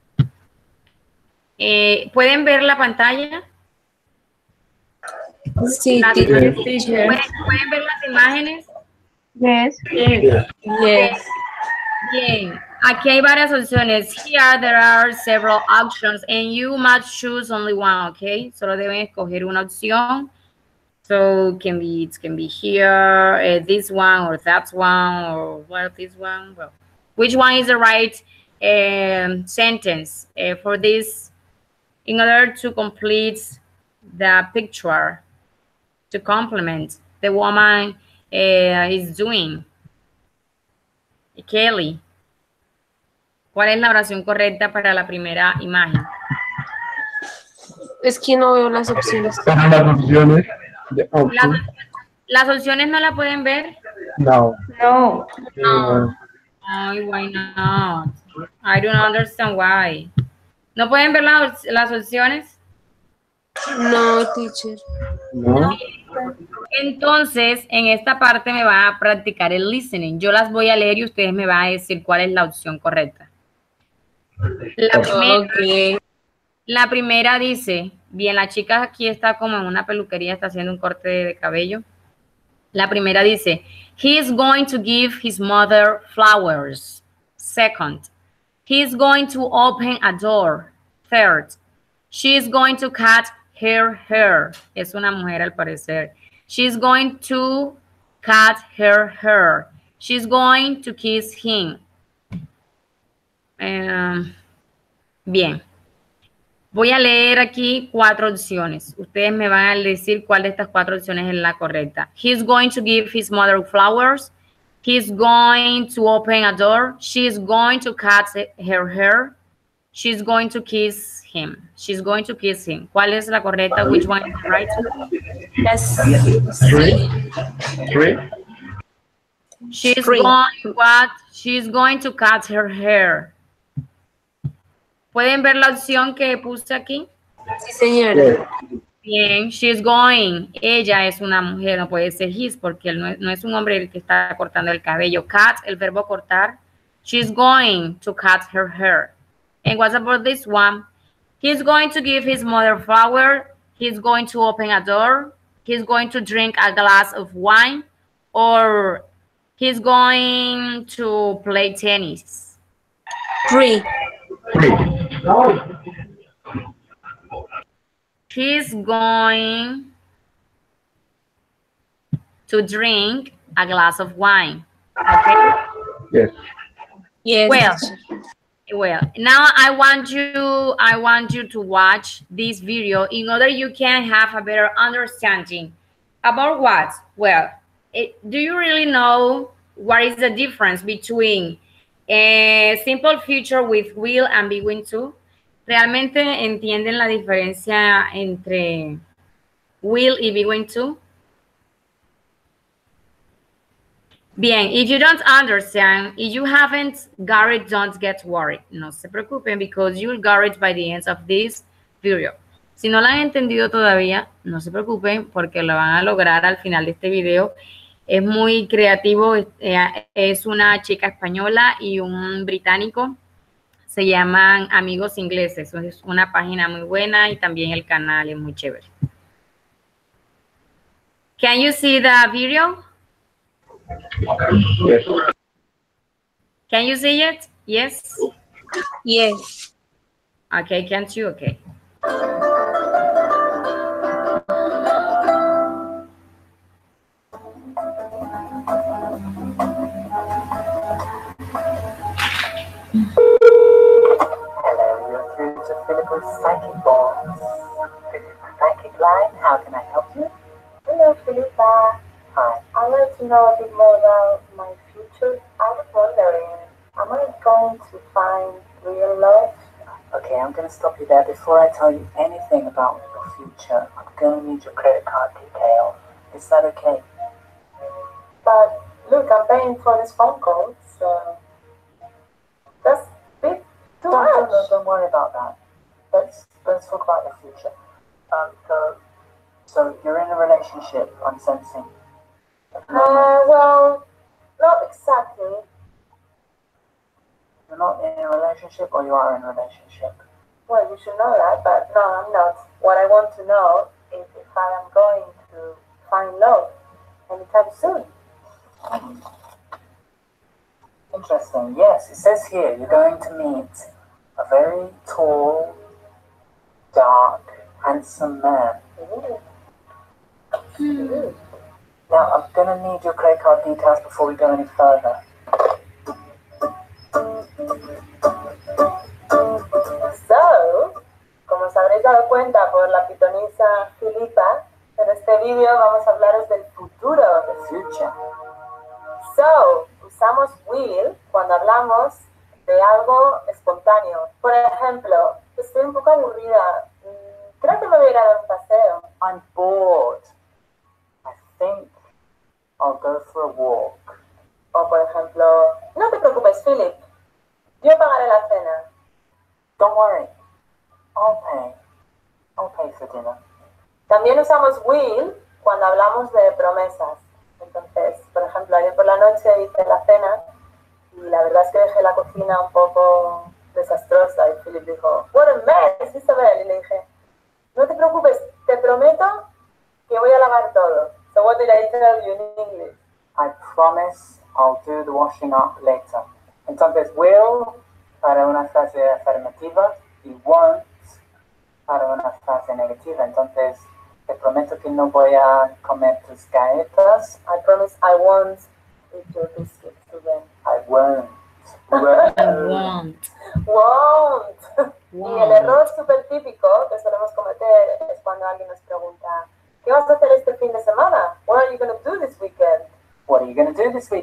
Eh, ¿Pueden ver la pantalla? Sí, Las- teacher. Teacher. ¿Pueden, pueden ver las imágenes? Yes. Yes. Yes. Bien, aquí hay varias opciones. Here there are several options and you must choose only one, okay? Solo deben escoger una opción. So can be, it can be here, uh, this one, or that one, or well, this one. Well, which one is the right um, sentence uh, for this in order to complete the picture, to complement the woman uh, is doing? Kelly, ¿cuál es la oración correcta para la primera imagen? Es que no veo las opciones. Para las opciones de Las, option. las opciones no la pueden ver. No. No. No. Ay, why not? I don't understand why. ¿No pueden ver las, las opciones? No, teacher. No. Entonces, en esta parte me va a practicar el listening. Yo las voy a leer y ustedes me van a decir cuál es la opción correcta. La primera, Okay. la primera dice, bien, la chica aquí está como en una peluquería, está haciendo un corte de cabello. La primera dice, he is going to give his mother flowers. Second, he is going to open a door. Third, she is going to cut her hair. Es una mujer al parecer. She is going to cut her hair. She's going to kiss him. Um, bien. Voy a leer aquí cuatro opciones. Ustedes me van a decir cuál de estas cuatro opciones es la correcta. He's going to give his mother flowers. He's going to open a door. She's going to cut her hair. She's going to kiss him. She's going to kiss him. ¿Cuál es la correcta? Which one is right? Yes. Three. Three. She's Three. going what? She's going to cut her hair. ¿Pueden ver la opción que puse aquí? Sí, señora. Bien, she's going. Ella es una mujer, no puede ser his porque él no es, no es un hombre el que está cortando el cabello. Cut, el verbo cortar. She's going to cut her hair. And what about this one? He's going to give his mother flower. He's going to open a door. He's going to drink a glass of wine. Or he's going to play tennis. Three. Three. He's going to drink a glass of wine. Okay? Yes. Yes. Well, well, now I want you, I want you to watch this video in order you can have a better understanding about what? Well, it, do you really know what is the difference between a simple future with will and be going to? ¿Realmente entienden la diferencia entre will y be going to? Bien, if you don't understand, if you haven't got it, don't get worried. No se preocupen because you'll get it by the end of this video. Si no la han entendido todavía, no se preocupen porque lo van a lograr al final de este video. Es muy creativo, es una chica española y un británico. Se llaman Amigos Ingleses. Es una página muy buena y también el canal es muy chévere. Can you see the video? Yes. Can you see it? Yes? Yes. Okay, can't you? Okay. Psychic Box. This is the Psychic Line. How can I help you? Hello, Philippa. Hi. I'd like to know a bit more about my future. I was wondering, am I going to find real love? Okay, I'm going to stop you there. Before I tell you anything about your future, I'm going to need your credit card details. Is that okay? But look, I'm paying for this phone call, so that's a bit too much. No, no, don't worry about that. Let's let's talk about your future. Um, so, so you're in a relationship, I'm sensing. Uh, well, not exactly. You're not in a relationship, or you are in a relationship? Well, you should know that, but no, I'm not. What I want to know is if I am going to find love anytime soon. Interesting. Yes, it says here you're going to meet a very tall, dark, handsome man. Mm. Now, I'm going to need your credit card details before we go any further. So, como os habréis dado cuenta por la pitonisa Philippa, en este vídeo vamos a hablaros del futuro, the future. So, usamos will cuando hablamos de algo espontáneo. Por ejemplo, estoy un poco aburrida. Creo que me voy a ir a dar un paseo. I'm bored. I think I'll go for a walk. O por ejemplo, no te preocupes, Philip. Yo pagaré la cena. Don't worry. I'll pay. I'll pay for dinner. También usamos will cuando hablamos de promesas. Entonces, por ejemplo, ayer por la noche hice la cena y la verdad es que dejé la cocina un poco desastrosa y Philip dijo, what a mess, Isabel. Y le dije, no te preocupes, te prometo que voy a lavar todo. So what did I tell you in English? I promise I'll do the washing up later. Entonces, will para una frase afirmativa y won't para una frase negativa. Entonces, te prometo que no voy a comer tus galletas. I promise I won't eat your biscuits today. I won't. Won't. Won't. Won't. Y el error súper típico que solemos cometer es cuando alguien nos pregunta, ¿qué vas a hacer este fin de semana? What are you going to do this weekend? What are you going to do this weekend?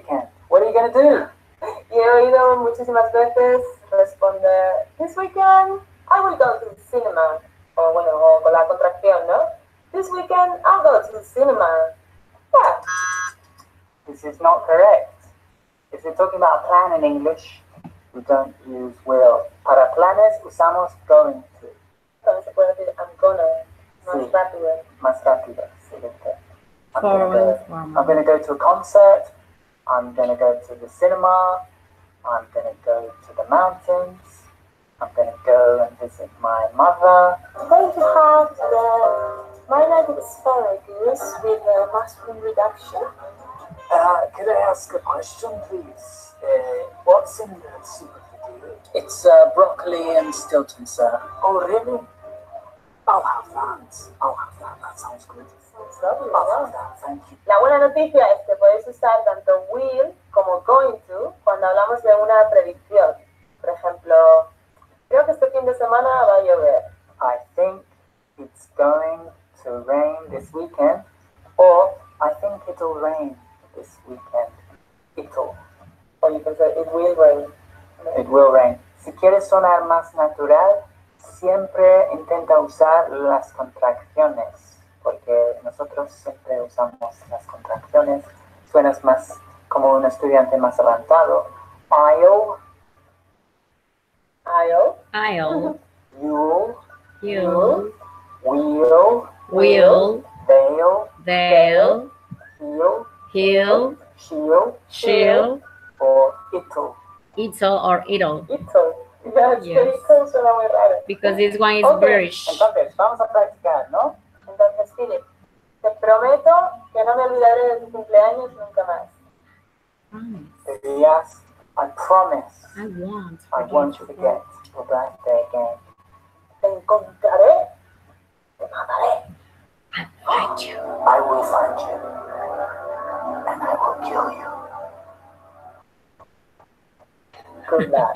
What are you going to do? Y he oído muchísimas veces responder, this weekend I will go to the cinema. O bueno, o con la contracción, ¿no? This weekend I'll go to the cinema. Yeah. This is not correct. If you're talking about a plan in English, we don't use will. Para planes usamos going to. También se puede decir I'm gonna. Más Sí. rápido. Más rápido. Sí, ¿viste? I'm Forward, gonna go- forward. I'm going to go to a concert. I'm going to go to the cinema. I'm going to go to the mountains. I'm going to go and visit my mother. I'm going to have the marinated asparagus with a mushroom reduction. Uh, could I ask a question, please? Uh, what's in the soup? It's uh, broccoli and Stilton, sir. Oh, really? I'll have that. I'll have that. That sounds good. Sounds lovely, I'll yeah. have that. Thank you. La buena noticia es que puedes usar tanto will como going to cuando hablamos de una predicción. Por ejemplo, creo que este fin de semana va a llover. I think it's going to rain this weekend, or I think it'll rain this weekend. It'll. Or you can say it will rain. It will rain. Si quieres sonar más natural, siempre intenta usar las contracciones, porque nosotros siempre usamos las contracciones. Suenas más como un estudiante más avanzado. I'll, I'll, I'll, you'll, you, will, will, they'll, they'll, he'll, he'll, she'll, she'll, or it'll. it'll, or it'll, it'll. Ya, es que Yes. it'll suena muy raro. because this one is Okay. British. Entonces, vamos a practicar, ¿no? Entonces, Philip, te prometo que no me olvidaré de tu cumpleaños nunca más. Promise. Dirías, I promise I won't I forget won't your forget your birthday again. Te encontraré, te mataré. I'll find you. I will find you, and I will kill you. Good luck.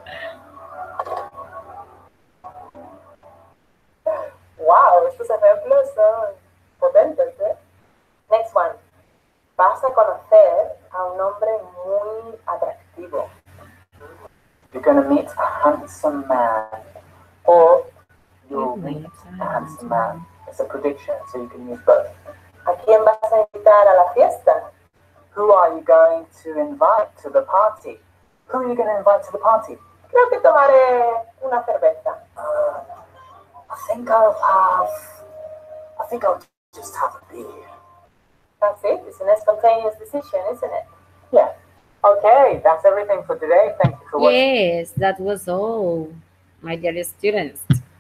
Wow, estos ejemplos son potentes, ¿eh? Next one. Vas a conocer a un hombre muy atractivo. You're going to meet a handsome man, or you'll Really? meet a handsome man. It's a prediction, so you can use both. ¿A quién vas a invitar a la fiesta? Who are you going to invite to the party? Who are you going to invite to the party? Creo que tomaré una cerveza. Uh, I think I'll have. I think I'll just have a beer. That's it. It's an spontaneous decision, isn't it? Yeah. Okay, that's everything for today. Thank you for watching. Yes, that was all, my dear students.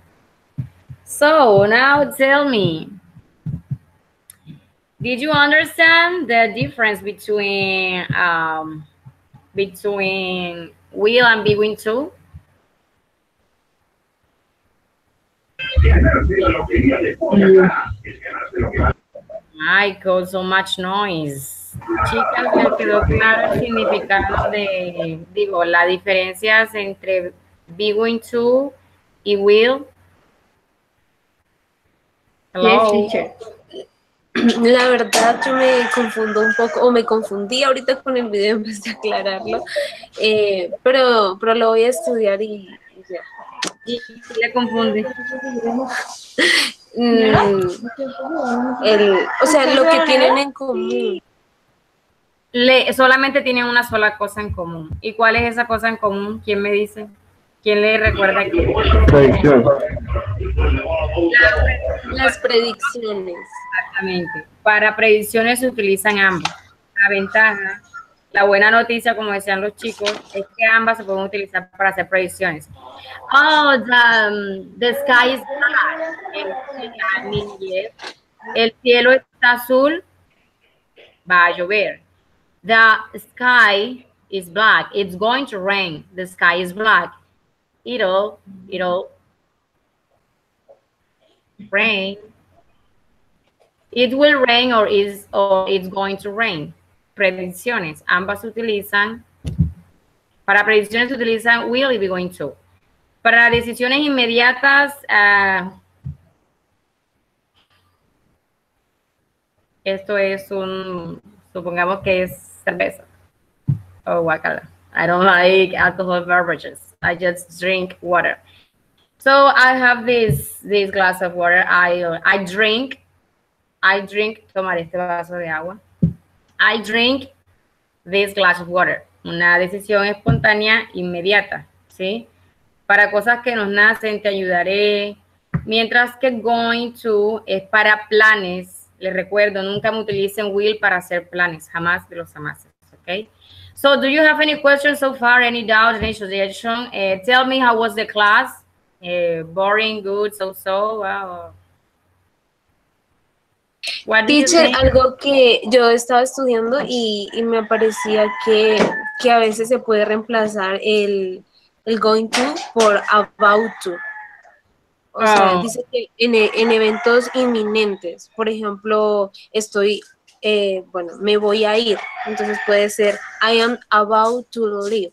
So now tell me, did you understand the difference between um, between will and be to? Michael, so much noise. Chicas, ¿les quedó claro el significado de, digo, las diferencias entre be going to y will? Hello? Yes, teacher. La verdad, yo me confundo un poco, o me confundí ahorita con el video en vez de aclararlo, eh, pero, pero lo voy a estudiar y, y ya. Y sí le confunde. Mm, el, o sea, lo que tienen en común. Le, solamente tienen una sola cosa en común. ¿Y cuál es esa cosa en común? ¿Quién me dice? ¿Quién le recuerda aquí? Predicción. Las predicciones. Exactamente. Para predicciones se utilizan ambas. La ventaja, la buena noticia, como decían los chicos, es que ambas se pueden utilizar para hacer predicciones. Oh, the, um, the sky is black. I mean, yes. El cielo está azul, va a llover. The sky is black. It's going to rain. The sky is black. It'll, it'll rain. It will rain or is or it's going to rain. Predicciones. Ambas se utilizan. Para predicciones se utilizan will y be going to. Para decisiones inmediatas, uh, esto es un, supongamos que es cerveza. Oh, guacala. I don't like alcohol beverages. I just drink water. So I have this this glass of water. I uh, I drink. I drink. Tomar este vaso de agua. I drink this glass of water. Una decisión espontánea, inmediata, ¿sí? Para cosas que nos nacen, te ayudaré. Mientras que going to es para planes. Les recuerdo, nunca me utilicen will para hacer planes. Jamás de los jamases, ¿ok? So, do you have any questions so far? Any doubts, any suggestion? Uh, tell me how was the class? Uh, boring, good, so-so? Wow. What do you Teacher, think? algo que yo estaba estudiando y, y me parecía que, que a veces se puede reemplazar el, el going to por about to. O Oh. sea, dice que en, en eventos inminentes, por ejemplo, estoy, eh, bueno, me voy a ir. Entonces puede ser, I am about to leave.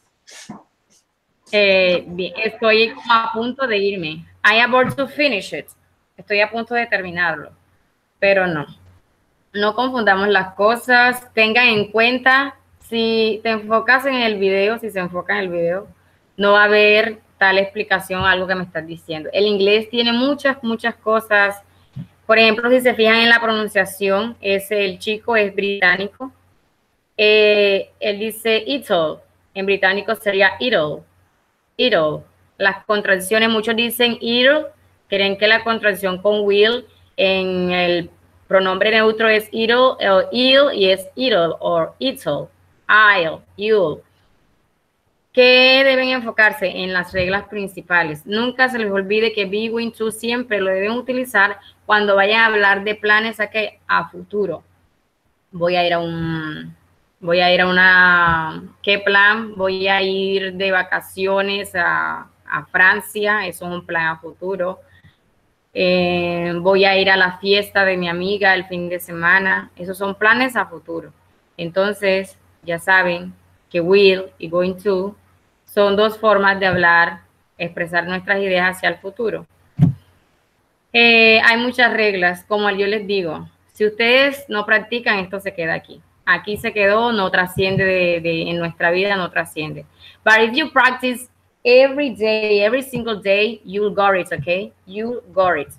Eh, bien, estoy a punto de irme. I am about to finish it. Estoy a punto de terminarlo. Pero no. No confundamos las cosas. Tengan en cuenta, si te enfocas en el video, si se enfoca en el video, no va a haber tal explicación a algo que me estás diciendo. El inglés tiene muchas, muchas cosas. Por ejemplo, si se fijan en la pronunciación, ese, el chico es británico. Eh, él dice Italy. En británico sería Italy. Italy. Las contracciones, muchos dicen Italy, creen que la contracción con will en el pronombre neutro es Italy o il y es Italy o Italy, I'll, you'll. Que deben enfocarse en las reglas principales. Nunca se les olvide que be, going to siempre lo deben utilizar cuando vayan a hablar de planes a, que, a futuro. Voy a ir a un... Voy a ir a una... ¿Qué plan? Voy a ir de vacaciones a, a Francia. Eso es un plan a futuro. Eh, voy a ir a la fiesta de mi amiga el fin de semana. Esos son planes a futuro. Entonces, ya saben que will y going to son dos formas de hablar, expresar nuestras ideas hacia el futuro. Eh, hay muchas reglas, como yo les digo. Si ustedes no practican, esto se queda aquí. Aquí se quedó, no trasciende de, de, en nuestra vida, no trasciende. But if you practice every day, every single day, you'll got it, okay? You got it.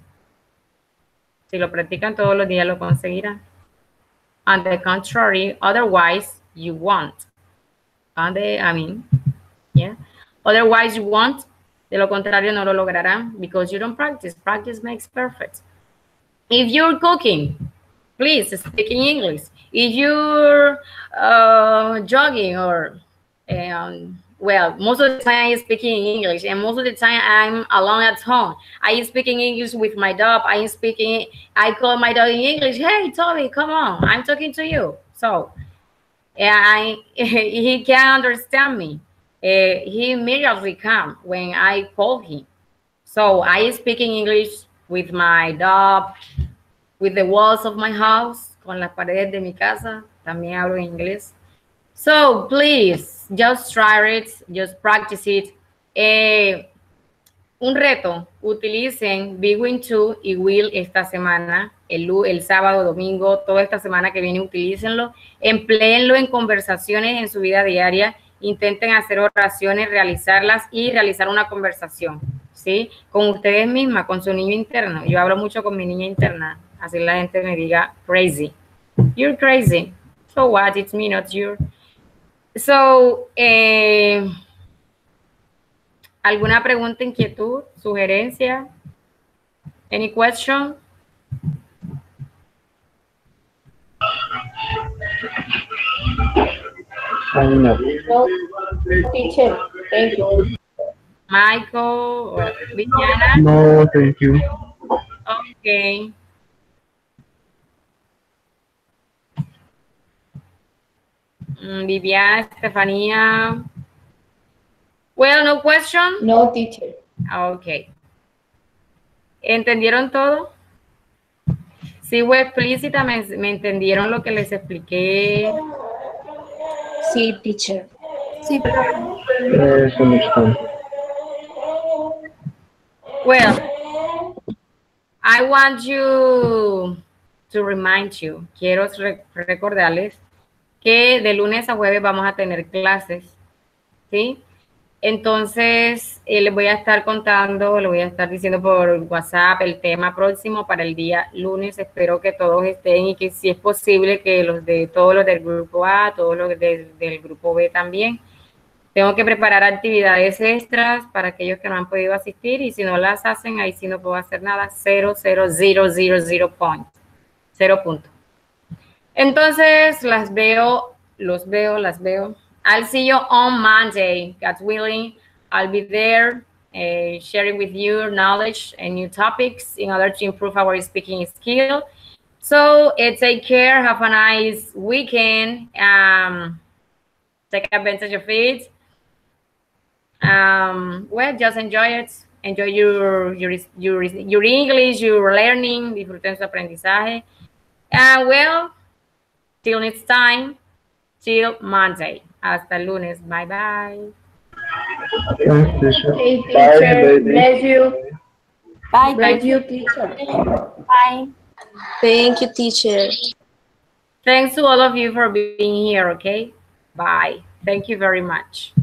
Si lo practican todos los días, lo conseguirán. On the contrary, otherwise, you won't. On the, I mean, yeah. Otherwise, you won't. De lo contrario, no lo lograrán because you don't practice. Practice makes perfect. If you're cooking, please speak in English. If you're uh, jogging or, um, well, most of the time I'm speaking in English, and most of the time I'm alone at home. I am speaking English with my dog. I am speaking, I call my dog in English. Hey, Tommy, come on. I'm talking to you. So, yeah, I, he can understand me. Uh, he immediately come when I call him. So I am speaking English with my dog, with the walls of my house, con las paredes de mi casa, también hablo en inglés. So please, just try it, just practice it. Eh, un reto, utilicen be, going to y will esta semana, el, el sábado, domingo, toda esta semana que viene, utilícenlo, empleenlo en conversaciones en su vida diaria, intenten hacer oraciones, realizarlas y realizar una conversación, ¿sí? Con ustedes mismas, con su niño interno. Yo hablo mucho con mi niña interna. Así la gente me diga crazy. You're crazy. So what? It's me, not you. So, eh, ¿alguna pregunta, inquietud, sugerencia? Any question? I don't know. No, teacher, thank you. Michael or Viviana? No, thank you. Okay. Mm, Viviana, Estefanía. Well, no question? No, teacher. Ok. ¿Entendieron todo? Sí, fue explícita, me, me entendieron lo que les expliqué. Sí, teacher. Sí, pero Yes, understand. Well, I want you to remind you, quiero re recordarles que de lunes a jueves vamos a tener clases, ¿sí? Entonces, eh, les voy a estar contando, les voy a estar diciendo por WhatsApp el tema próximo para el día lunes. Espero que todos estén y que si es posible que los de todos los del grupo A, todos los de, del grupo B también. Tengo que preparar actividades extras para aquellos que no han podido asistir y si no las hacen, ahí sí no puedo hacer nada. Cero, cero, cero, cero, cero point. Cero punto. Entonces, las veo, los veo, las veo. I'll see you on Monday, God willing. I'll be there uh, sharing with you knowledge and new topics in order to improve our speaking skill. So uh, take care. Have a nice weekend. Um, take advantage of it. Um, well, just enjoy it. Enjoy your, your, your, your English, your learning. Disfruten su aprendizaje. And well, till next time, till Monday. Hasta el lunes. Bye bye. Thanks, teacher. Hey, Bye, teacher. lady. Bless you. Bye. Bless you, teacher. Bye. Thank you, teacher. Thanks to all of you for being here, okay? Bye. Thank you very much.